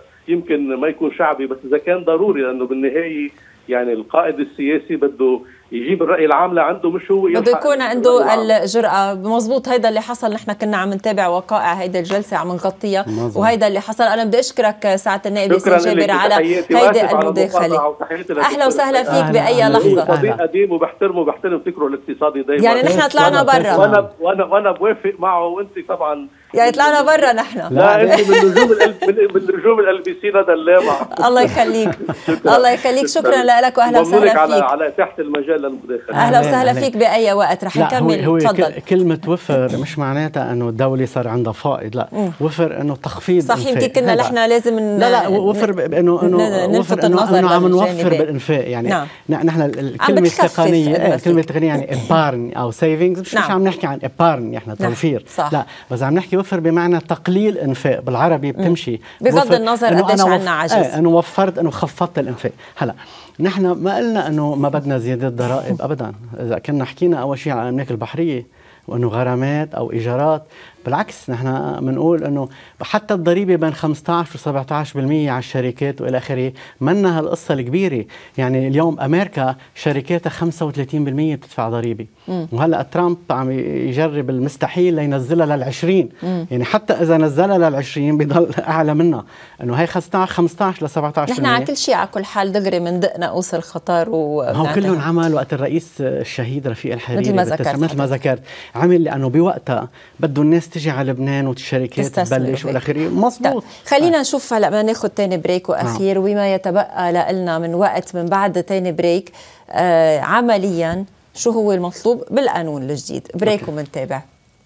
يمكن ما يكون شعبي، بس اذا كان ضروري لانه بالنهايه يعني القائد السياسي بده يجيب الرأي العام لعنده مش هو بده يكون عنده الجرأة. مزبوط هيدا اللي حصل. نحن كنا عم نتابع وقائع هيدا الجلسة عم نغطيها وهيدا اللي حصل. أنا بدي أشكرك سعادة النائب ياسين جابر على هيدي المداخلة. أهلا وسهلا فيك بأي لحظة. صديق قديم وبحترمه وبحترم فكره الاقتصادي دائما. يعني نحن طلعنا برا وأنا وأنا وأنا بوافق معه وأنت طبعا يعني طلعنا برا نحن. لا أنت من نجوم من نجوم ال بي سي هذا اللامع. الله يخليك الله يخليك. شكرا لك وأهلا وسهلا فيك على تحت المجال للمداخلة. اهلا وسهلا فيك باي وقت. رح نكمل. هو تفضل. كلمه وفر مش معناتها انه الدوله صار عندها فائض، لا مم. وفر انه تخفيض صح. يمكن كنا نحن لازم لا لا وفر بانه انه وفر انه عم نوفر بالانفاق يعني. نعم. نحن الكلمه التقنيه الكلمه التقنيه يعني ابارن او سيفنجز مش, نعم. مش عم نحكي عن ابارن احنا توفير نعم. لا بس عم نحكي وفر بمعنى تقليل انفاق بالعربي بتمشي بغض النظر قديش عندنا عجز. ايه انه وفرت انه خفضت الانفاق. هلا نحن ما قلنا انه ما بدنا زياده ضرائب ابدا. اذا كنا حكينا اول شيء على الاملاك البحريه وانه غرامات او ايجارات بالعكس نحن بنقول انه حتى الضريبه بين خمسة عشر و سبعة عشر بالمئة على الشركات والى اخره منا هالقصه الكبيره. يعني اليوم امريكا شركاتها خمسة وثلاثين بالمئة بتدفع ضريبه، وهلا ترامب عم يجرب المستحيل لينزلها للعشرين. يعني حتى اذا نزلها للعشرين بيضل اعلى منها، انه هي خمسة عشر ل سبعة عشر بالمئة. نحن على كل شيء على كل حال دغري بندق ناقوس الخطر. هو كلهم عمل وقت الرئيس الشهيد رفيق الحريري مثل ما ذكرت، عمل لانه بوقتها بده الناس تجي على لبنان والشركات تبلش والى اخره. مضبوط. خلينا نشوف هلا بدنا ناخذ ثاني بريك واخير، نعم. وبما يتبقى لنا من وقت من بعد ثاني بريك، آه عمليا شو هو المطلوب بالقانون الجديد؟ بريك ومنتابع.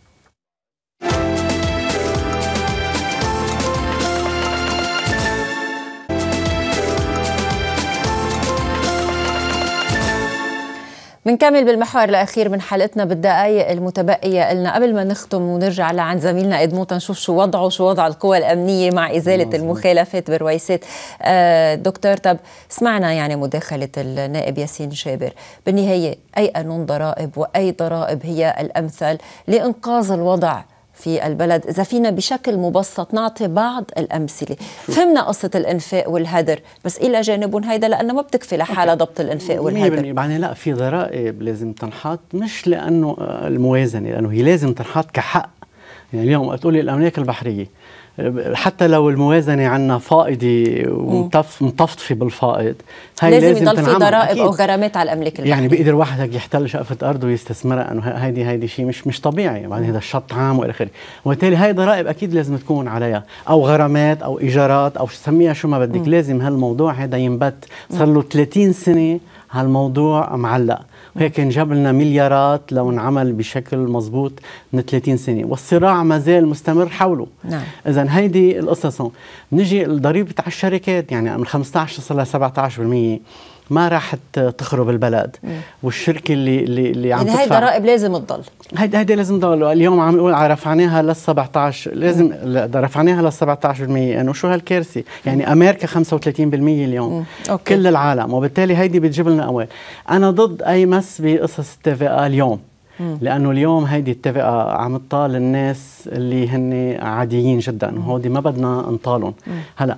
بنكمل بالمحور الأخير من حلقتنا بالدقائق المتبقية لنا قبل ما نختم ونرجع لعند زميلنا إدمو تنشوف شو وضعه شو وضع القوى الأمنية مع إزالة المخالفات برويسات. آه دكتور، طب سمعنا يعني مداخلة النائب ياسين جابر. بالنهاية أي قانون ضرائب وأي ضرائب هي الأمثل لإنقاذ الوضع في البلد؟ إذا فينا بشكل مبسط نعطي بعض الأمثلة. فهمنا قصة الإنفاق والهدر، بس إلى جانبهم هيدا لأنه ما بتكفي لحالها ضبط الإنفاق والهدر. يعني لا، في ضرائب لازم تنحط مش لأنه الموازنة، لأنه هي لازم تنحط كحق. يعني اليوم تقولي الأملاك البحرية، حتى لو الموازنة عنا فائضة ومطفطفة بالفائض، هاي لازم, لازم يضل في ضرائب أكيد. أو غرامات على الأملاك البحرية. يعني بيقدر واحد يحتل شقفة أرض ويستثمرها، أنه هيدي هيدي شيء مش مش طبيعي، يعني هذا الشط عام وإلى آخره، وبالتالي هاي ضرائب أكيد لازم تكون عليها، أو غرامات أو إيجارات أو سميها شو ما بدك. م. لازم هالموضوع هذا ينبت. صار له ثلاثين سنة هالموضوع معلق، وهيك انجاب لنا مليارات لو انعمل بشكل مضبوط من ثلاثين سنة، والصراع ما زال مستمر حوله. نعم. إذا هيدي القصص. هون بنجي ضريبة على الشركات، يعني من خمسة عشر صار لها سبعة عشر بالمئة، ما راح تخرب البلد. مم. والشركه اللي اللي, اللي عم يعني تدفع، هي ضرائب لازم تضل، هيدي هيدي لازم تضل. اليوم عم نقول رفعناها لل سبعة عشر، لازم رفعناها لل سبعة عشر بالمئة، انه شو هالكارثه؟ يعني امريكا خمسة وثلاثين بالمئة اليوم. أوكي. كل العالم، وبالتالي هيدي بتجيب لنا اموال. انا ضد اي مس بقصص التفاقه اليوم. مم. لانه اليوم هيدي التفاقه عم تطال الناس اللي هن عاديين جدا، هودي ما بدنا نطالهم. هلا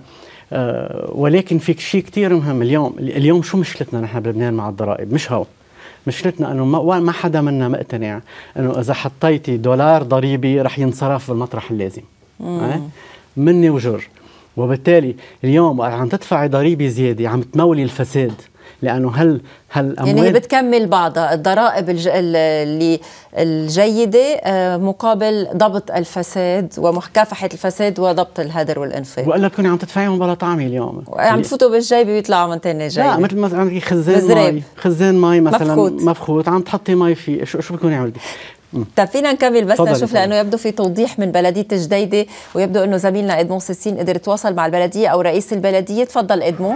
أه ولكن فيك شيء كتير مهم اليوم. اليوم شو مشكلتنا نحن بلبنان مع الضرائب؟ مش هو مشكلتنا، انه ما حدا منا مقتنع انه اذا حطيتي دولار ضريبي رح ينصرف بالمطرح اللازم. أه؟ مني وجر. وبالتالي اليوم عم تدفعي ضريبه زياده، عم تمولي الفساد، لانه هل هالاموال يعني هي بتكمل بعضها. الضرائب الج... اللي الجيده مقابل ضبط الفساد ومكافحه الفساد وضبط الهدر والانفاق، والا بتكوني عم تدفعيهم بلا طعمه اليوم، عم تفوتوا بالجيبه ويطلعوا من ثاني جيبه. لا، مثل ما عندك خزان مي، خزان مي مثلا مفخوت, مفخوت عم تحطي مي فيه، شو شو بتكوني عملتي؟ طيب فينا نكمل بس نشوف، لانه يبدو في توضيح من بلديه الجديده، ويبدو انه زميلنا ادمو سيسين قدر يتواصل مع البلديه او رئيس البلديه. تفضل ادمو.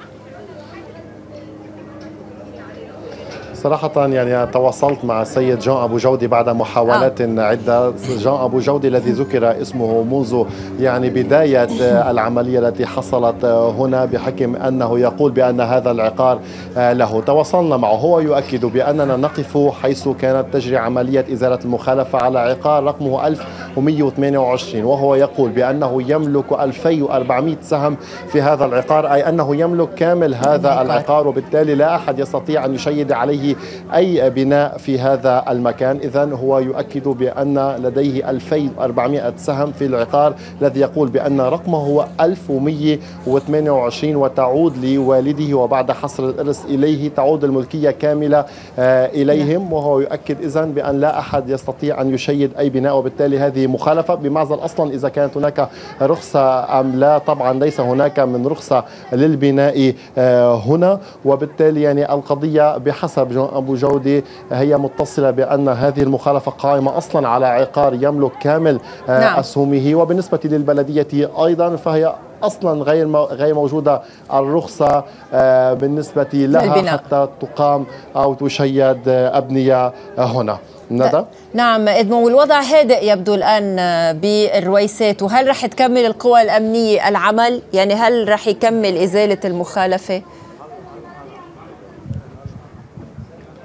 صراحة يعني تواصلت مع السيد جان أبو جودي بعد محاولات آه. عدة. جان أبو جودي الذي ذكر اسمه منذ يعني بداية العملية التي حصلت هنا، بحكم أنه يقول بأن هذا العقار له. تواصلنا معه، هو يؤكد بأننا نقف حيث كانت تجري عملية إزالة المخالفة على عقار رقمه ألف ومئة وثمانية وعشرين، وهو يقول بأنه يملك ألفين وأربعمئة سهم في هذا العقار، أي أنه يملك كامل هذا العقار، وبالتالي لا أحد يستطيع أن يشيد عليه أي بناء في هذا المكان. إذن هو يؤكد بأن لديه ألفين وأربعمئة سهم في العقار الذي يقول بأن رقمه هو ألف ومئة وثمانية وعشرين، وتعود لوالده، وبعد حصر الإرث إليه تعود الملكية كاملة إليهم. وهو يؤكد إذن بأن لا أحد يستطيع أن يشيد أي بناء، وبالتالي هذه مخالفة بمعزل أصلا إذا كانت هناك رخصة أم لا. طبعا ليس هناك من رخصة للبناء هنا، وبالتالي يعني القضية بحسب جان أبو جودي هي متصلة بأن هذه المخالفة قائمة أصلا على عقار يملك كامل نعم. أسهمه. وبالنسبة للبلدية أيضا فهي أصلا غير غير موجودة الرخصة بالنسبة لها للبناء، حتى تقام أو تشيد أبنية هنا. ندى؟ نعم ادمو، والوضع هادئ يبدو الآن بالرويسات، وهل رح تكمل القوى الأمنية العمل؟ يعني هل رح يكمل إزالة المخالفة؟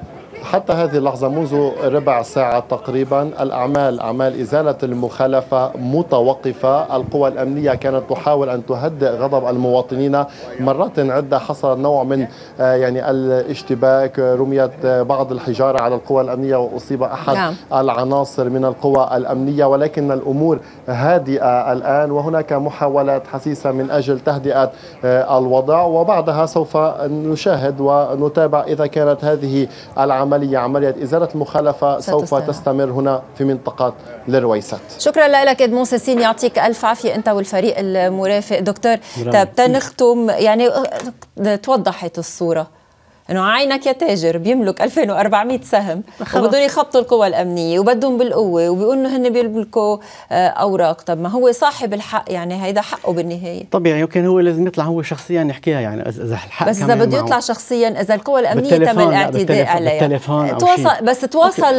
حتى هذه اللحظة منذ ربع ساعة تقريبا الأعمال أعمال إزالة المخالفة متوقفة. القوى الأمنية كانت تحاول أن تهدئ غضب المواطنين مرات عدة، حصل نوع من يعني الاشتباك، رميت بعض الحجارة على القوى الأمنية وأصيب أحد نعم. العناصر من القوى الأمنية، ولكن الأمور هادئة الآن وهناك محاولات حسيسة من أجل تهدئة الوضع، وبعدها سوف نشاهد ونتابع إذا كانت هذه العملية عملية إزالة المخالفة سوف تستمر هنا في منطقة الرويسات. شكرا لك إدمون سيسين، يعطيك ألف عافية أنت والفريق المرافق. دكتور طيب تنختم، يعني توضحت الصورة انه عينك يا تاجر بيملك ألفين وأربعمئة سهم وبدهم يخبطوا القوى الامنيه وبدهم بالقوه وبيقولوا انه هن بيملكوا اوراق. طب ما هو صاحب الحق، يعني هيدا حقه بالنهايه. طبيعي يمكن هو لازم يطلع هو شخصيا يحكيها، يعني اذا الحق بس اذا بده يطلع شخصيا، اذا القوى الامنيه تم الاعتداء عليها بالتليفون تواصل، بس تواصل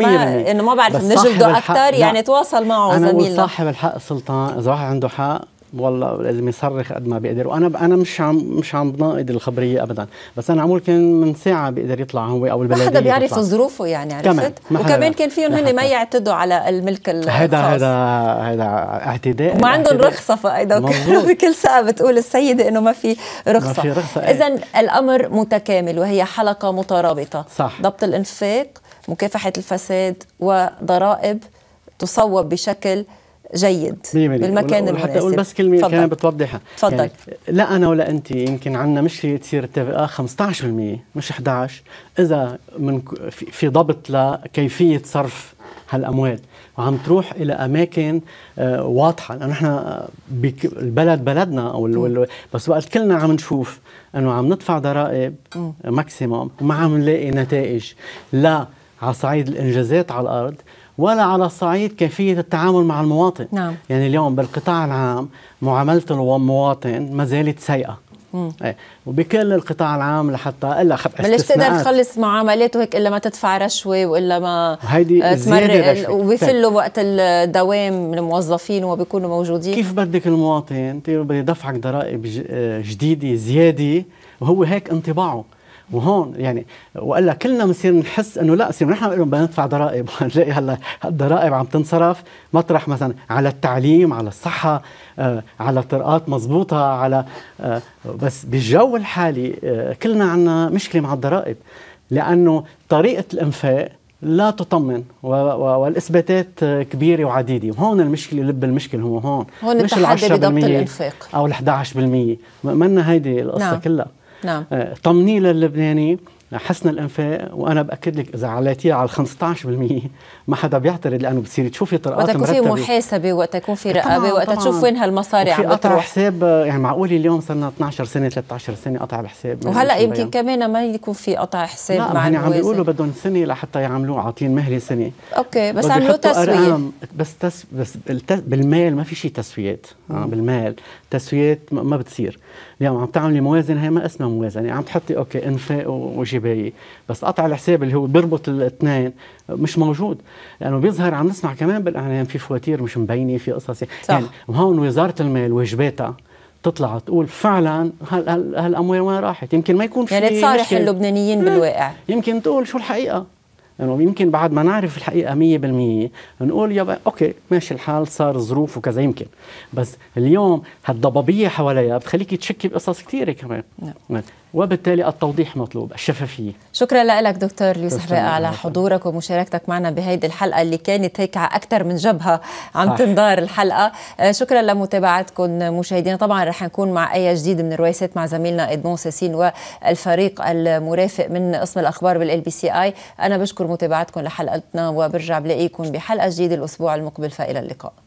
ما انه ما بعرف نجلده اكثر، يعني تواصل معه زميلنا. انا صاحب الحق سلطان، اذا واحد عنده حق والله لازم يصرخ قد ما بيقدر. وانا انا مش عم مش عم بناقض الخبريه ابدا، بس انا عمول كان من ساعه بيقدر يطلع هو او البلديه. ما حدا بيعرف ظروفه يعني، عرفت؟ وكمان كان فيهم هن ما يعتدوا على الملك الخاص. هذا هذا هذا اعتداء وما عندهم رخصه فايضا. بكل ساعه بتقول السيده انه ما في رخصه, ما في رخصة. اذا الامر متكامل وهي حلقه مترابطه. صح. ضبط الانفاق، مكافحه الفساد، وضرائب تصوب بشكل جيد بالمكان المناسب. حتى اقول بس كلمه كمان بتوضحها. تفضل. يعني لا انا ولا انت يمكن عندنا مشكله تصير التفقه خمسة عشر بالمئة مش إحدى عشر اذا من في ضبط لكيفيه صرف هالاموال وعم تروح الى اماكن آه واضحه، لانه نحن البلد بلدنا او بس وقت كلنا عم نشوف انه عم ندفع ضرائب ماكسيموم وما عم نلاقي نتائج لا على صعيد الانجازات على الارض ولا على صعيد كيفية التعامل مع المواطن. نعم. يعني اليوم بالقطاع العام معاملة المواطن ما زالت سيئة. ايه وبكل القطاع العام لحتى الا خب بلاش تقدر تخلص معاملاته هيك الا ما تدفع رشوه والا ما تمرق وبيفلوا وقت الدوام من الموظفين وبيكونوا موجودين. كيف بدك المواطن بده يدفعك ضرائب جديده زياده وهو هيك انطباعه؟ وهون يعني والا كلنا بنصير نحس انه لا صير نحن بدنا ندفع ضرائب ونلاقي هلا الضرائب عم تنصرف مطرح مثلا على التعليم، على الصحه، آه، على طرقات مضبوطه، على آه، بس بالجو الحالي آه، كلنا عندنا مشكله مع الضرائب لانه طريقه الانفاق لا تطمن والاثباتات كبيره وعديده، وهون المشكله لب المشكله هو هون هون مش التحدي بضبط الانفاق او ال إحدى عشر بالمئة منا هيدي القصه. نعم. كلها نعم. طمني للبناني حسن الانفاق، وانا باكد لك اذا عليتيها على خمسة عشر بالمئة ما حدا بيعترض لانه بتصيري تشوفي طرقات مرتبه، وقت يكون في محاسبه، وقت يكون في رقابه، وقت تشوف وين هالمصاري عم بتروح. قطع حساب يعني معقول اليوم صرنا اثنعش سنه ثلاثة عشر سنه قطع الحساب، وهلا يمكن كمان ما يكون في قطع حساب لا مع يعني عم بيقولوا بدهم سنه لحتى يعملوه، عاطين مهله سنه. اوكي بس عملوا تسويه. بس تس بس بالمال ما في شيء تسويات. آه بالمال تسويات ما بتصير. اليوم عم تعملي موازنه، هي ما اسمها موازنه، عم تحطي اوكي انفاق وجبايه، بس قطع الحساب اللي هو بيربط الاثنين مش موجود، لانه بيظهر عم نسمع كمان بالاعلام في فواتير مش مبينه، في قصص يعني هون وزاره المال واجباتها تطلع تقول فعلا هالاموال وين راحت. يمكن ما يكون في يعني تصارح اللبنانيين بالواقع، يمكن تقول شو الحقيقه، يعني يمكن بعد ما نعرف الحقيقه مية بالمية نقول يابا اوكي ماشي الحال، صار ظروف وكذا يمكن، بس اليوم هالضبابيه حواليها بتخليك تشكي بقصص كثيره كمان. نعم. وبالتالي التوضيح مطلوب، الشفافيه. شكرا لك دكتور يوسف باقة على حضورك ومشاركتك معنا بهيدي الحلقه اللي كانت هيك على اكثر من جبهه عم صح. تندار الحلقه. شكرا لمتابعتكم مشاهدينا. طبعا رح نكون مع اي جديد من الرويسات مع زميلنا إدمون سيسين والفريق المرافق من قسم الاخبار بالال بي سي اي. انا بشكر متابعتكم لحلقتنا وبرجع بلاقيكم بحلقه جديده الاسبوع المقبل، فالى اللقاء.